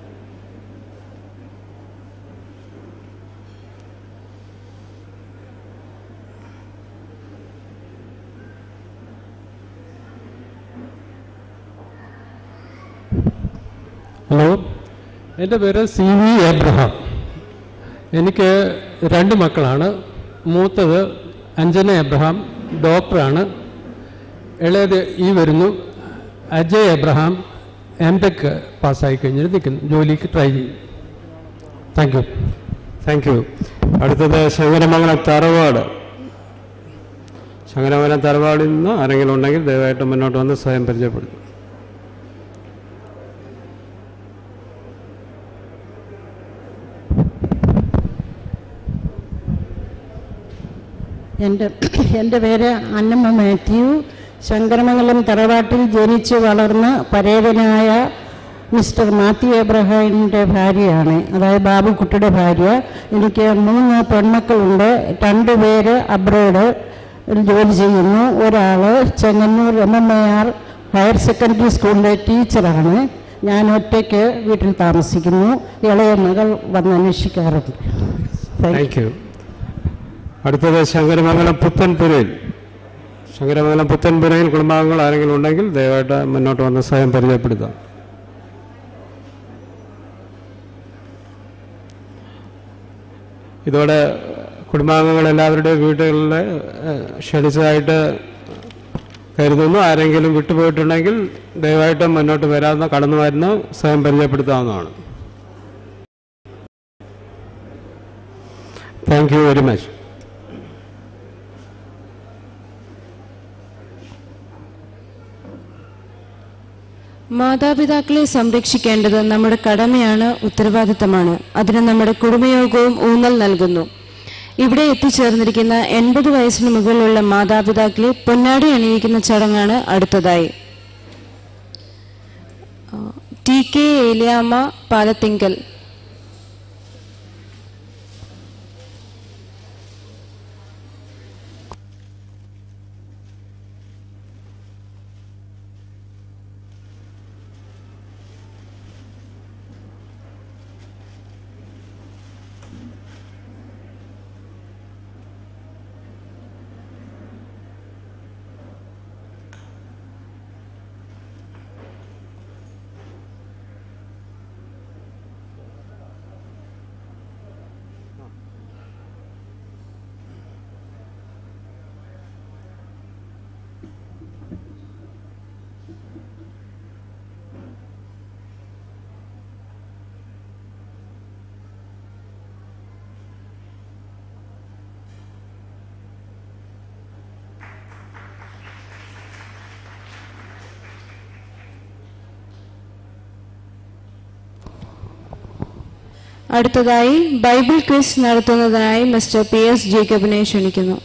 ഹലോ, എൻ്റെ പേര് സി വി എബ്രഹാം. എനിക്ക് 2 മക്കളാണ്. മൂത്തത് അഞ്ജന എബ്രഹാം, ഡോക്ടറാണ്. ഇളയത് ഈ വരുന്നു അജയ് എബ്രഹാം, MTech പാസ്സായി കഴിഞ്ഞിട്ട് നിൽക്കുന്നു, ജോലിക്ക് ട്രൈ ചെയ്യും. Thank you. Thank you. അടുത്തത് ശങ്കരമംഗലം തറവാട്. ശങ്കരമംഗലം തറവാടിൽ നിന്ന് ആരെങ്കിലും ഉണ്ടെങ്കിൽ ദയവായിട്ട് മുന്നോട്ട് വന്ന് സ്വയം പരിചയപ്പെടുത്തും. എൻ്റെ പേര് അന്നമ്മ മാത്യു. ശങ്കരമംഗലം തറവാട്ടിൽ ജനിച്ചു വളർന്ന പരേതനായ മിസ്റ്റർ മാത്യു എബ്രഹാമിൻ്റെ ഭാര്യയാണ്, അതായത് ബാബുക്കുട്ടിയുടെ ഭാര്യ. എനിക്ക് 3 പെൺമക്കളുണ്ട്. 2 പേര് അബ്രോഡ് ജോലി ചെയ്യുന്നു. ഒരാൾ ചെങ്ങന്നൂർ MMAR ഹയർ സെക്കൻഡറി സ്കൂളിലെ ടീച്ചറാണ്. ഞാൻ ഒറ്റയ്ക്ക് വീട്ടിൽ താമസിക്കുന്നു. ഇളയ മകൾ വന്ന് അന്വേഷിക്കാറുണ്ട്. Thank you. അടുത്തത് ശങ്കരമംഗലം പുത്തൻപുരയിൽ. ശങ്കരമംഗലം പുത്തൻപുരയിൽ കുടുംബാംഗങ്ങൾ ആരെങ്കിലും ഉണ്ടെങ്കിൽ ദയവായിട്ട് മുന്നോട്ട് വന്ന് സ്വയം പരിചയപ്പെടുത്താം. ഇതോടെ കുടുംബാംഗങ്ങൾ എല്ലാവരുടെയും വീടുകളിൽ ക്ഷണിച്ചതായിട്ട് കരുതുന്നു. ആരെങ്കിലും വിട്ടുപോയിട്ടുണ്ടെങ്കിൽ ദയവായിട്ട് മുന്നോട്ട് വരാവുന്ന കടന്നു വരുന്ന സ്വയം പരിചയപ്പെടുത്താവുന്നതാണ്. Thank you very much. മാതാപിതാക്കളെ സംരക്ഷിക്കേണ്ടത് നമ്മുടെ കടമയാണ്, ഉത്തരവാദിത്തമാണ്. അതിന് നമ്മുടെ കുടുംബയോഗവും ഊന്നൽ നൽകുന്നു. ഇവിടെ എത്തിച്ചേർന്നിരിക്കുന്ന 80 വയസ്സിന് മുകളിലുള്ള മാതാപിതാക്കളെ പൊന്നാടി അണിയിക്കുന്ന ചടങ്ങാണ് അടുത്തതായി. TK ഏലിയാമ്മ പാലത്തിങ്കൽ. അടുത്തതായി ബൈബിൾ ക്വിസ് നടത്തുന്നതിനായി മിസ്റ്റർ PS ജേക്കബിനെ ക്ഷണിക്കുന്നു.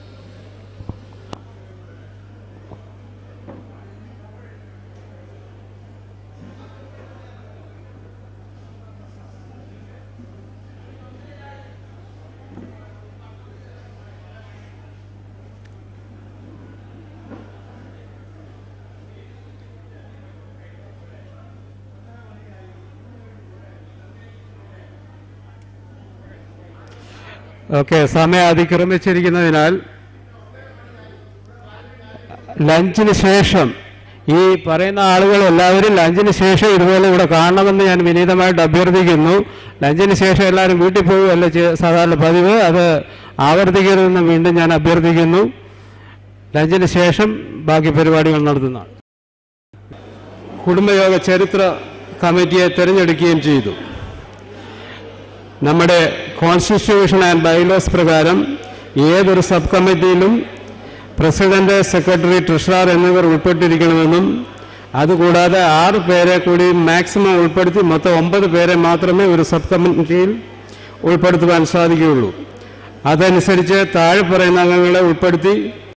ഓക്കെ, സമയം അതിക്രമിച്ചിരിക്കുന്നതിനാൽ ലഞ്ചിന് ശേഷം ഈ പറയുന്ന ആളുകൾ എല്ലാവരും ലഞ്ചിന് ശേഷം ഇതുപോലെ ഇവിടെ കാണണമെന്ന് ഞാൻ വിനീതമായിട്ട് അഭ്യർത്ഥിക്കുന്നു. ലഞ്ചിന് ശേഷം എല്ലാവരും വീട്ടിൽ പോകുകയല്ല സാധാരണ പതിവ്, അത് ആവർത്തിക്കരുതെന്ന് വീണ്ടും ഞാൻ അഭ്യർത്ഥിക്കുന്നു. ലഞ്ചിന് ശേഷം ബാക്കി പരിപാടികൾ നടത്തുന്നതാണ്. കുടുംബയോഗ ചരിത്ര കമ്മിറ്റിയെ തിരഞ്ഞെടുക്കുകയും ചെയ്തു. നമ്മുടെ കോൺസ്റ്റിറ്റ്യൂഷൻ ആൻഡ് ബൈലോസ് പ്രകാരം ഏതൊരു സബ് കമ്മിറ്റിയിലും പ്രസിഡന്റ്, സെക്രട്ടറി, ട്രഷറർ എന്നിവർ ഉൾപ്പെട്ടിരിക്കണമെന്നും അതുകൂടാതെ 6 പേരെ കൂടി മാക്സിമം ഉൾപ്പെടുത്തി മൊത്തം 9 പേരെ മാത്രമേ ഒരു സബ് കമ്മിറ്റിയിൽ ഉൾപ്പെടുത്തുവാൻ സാധിക്കുകയുള്ളൂ. അതനുസരിച്ച് താഴെ പറയുന്ന അംഗങ്ങളെ ഉൾപ്പെടുത്തി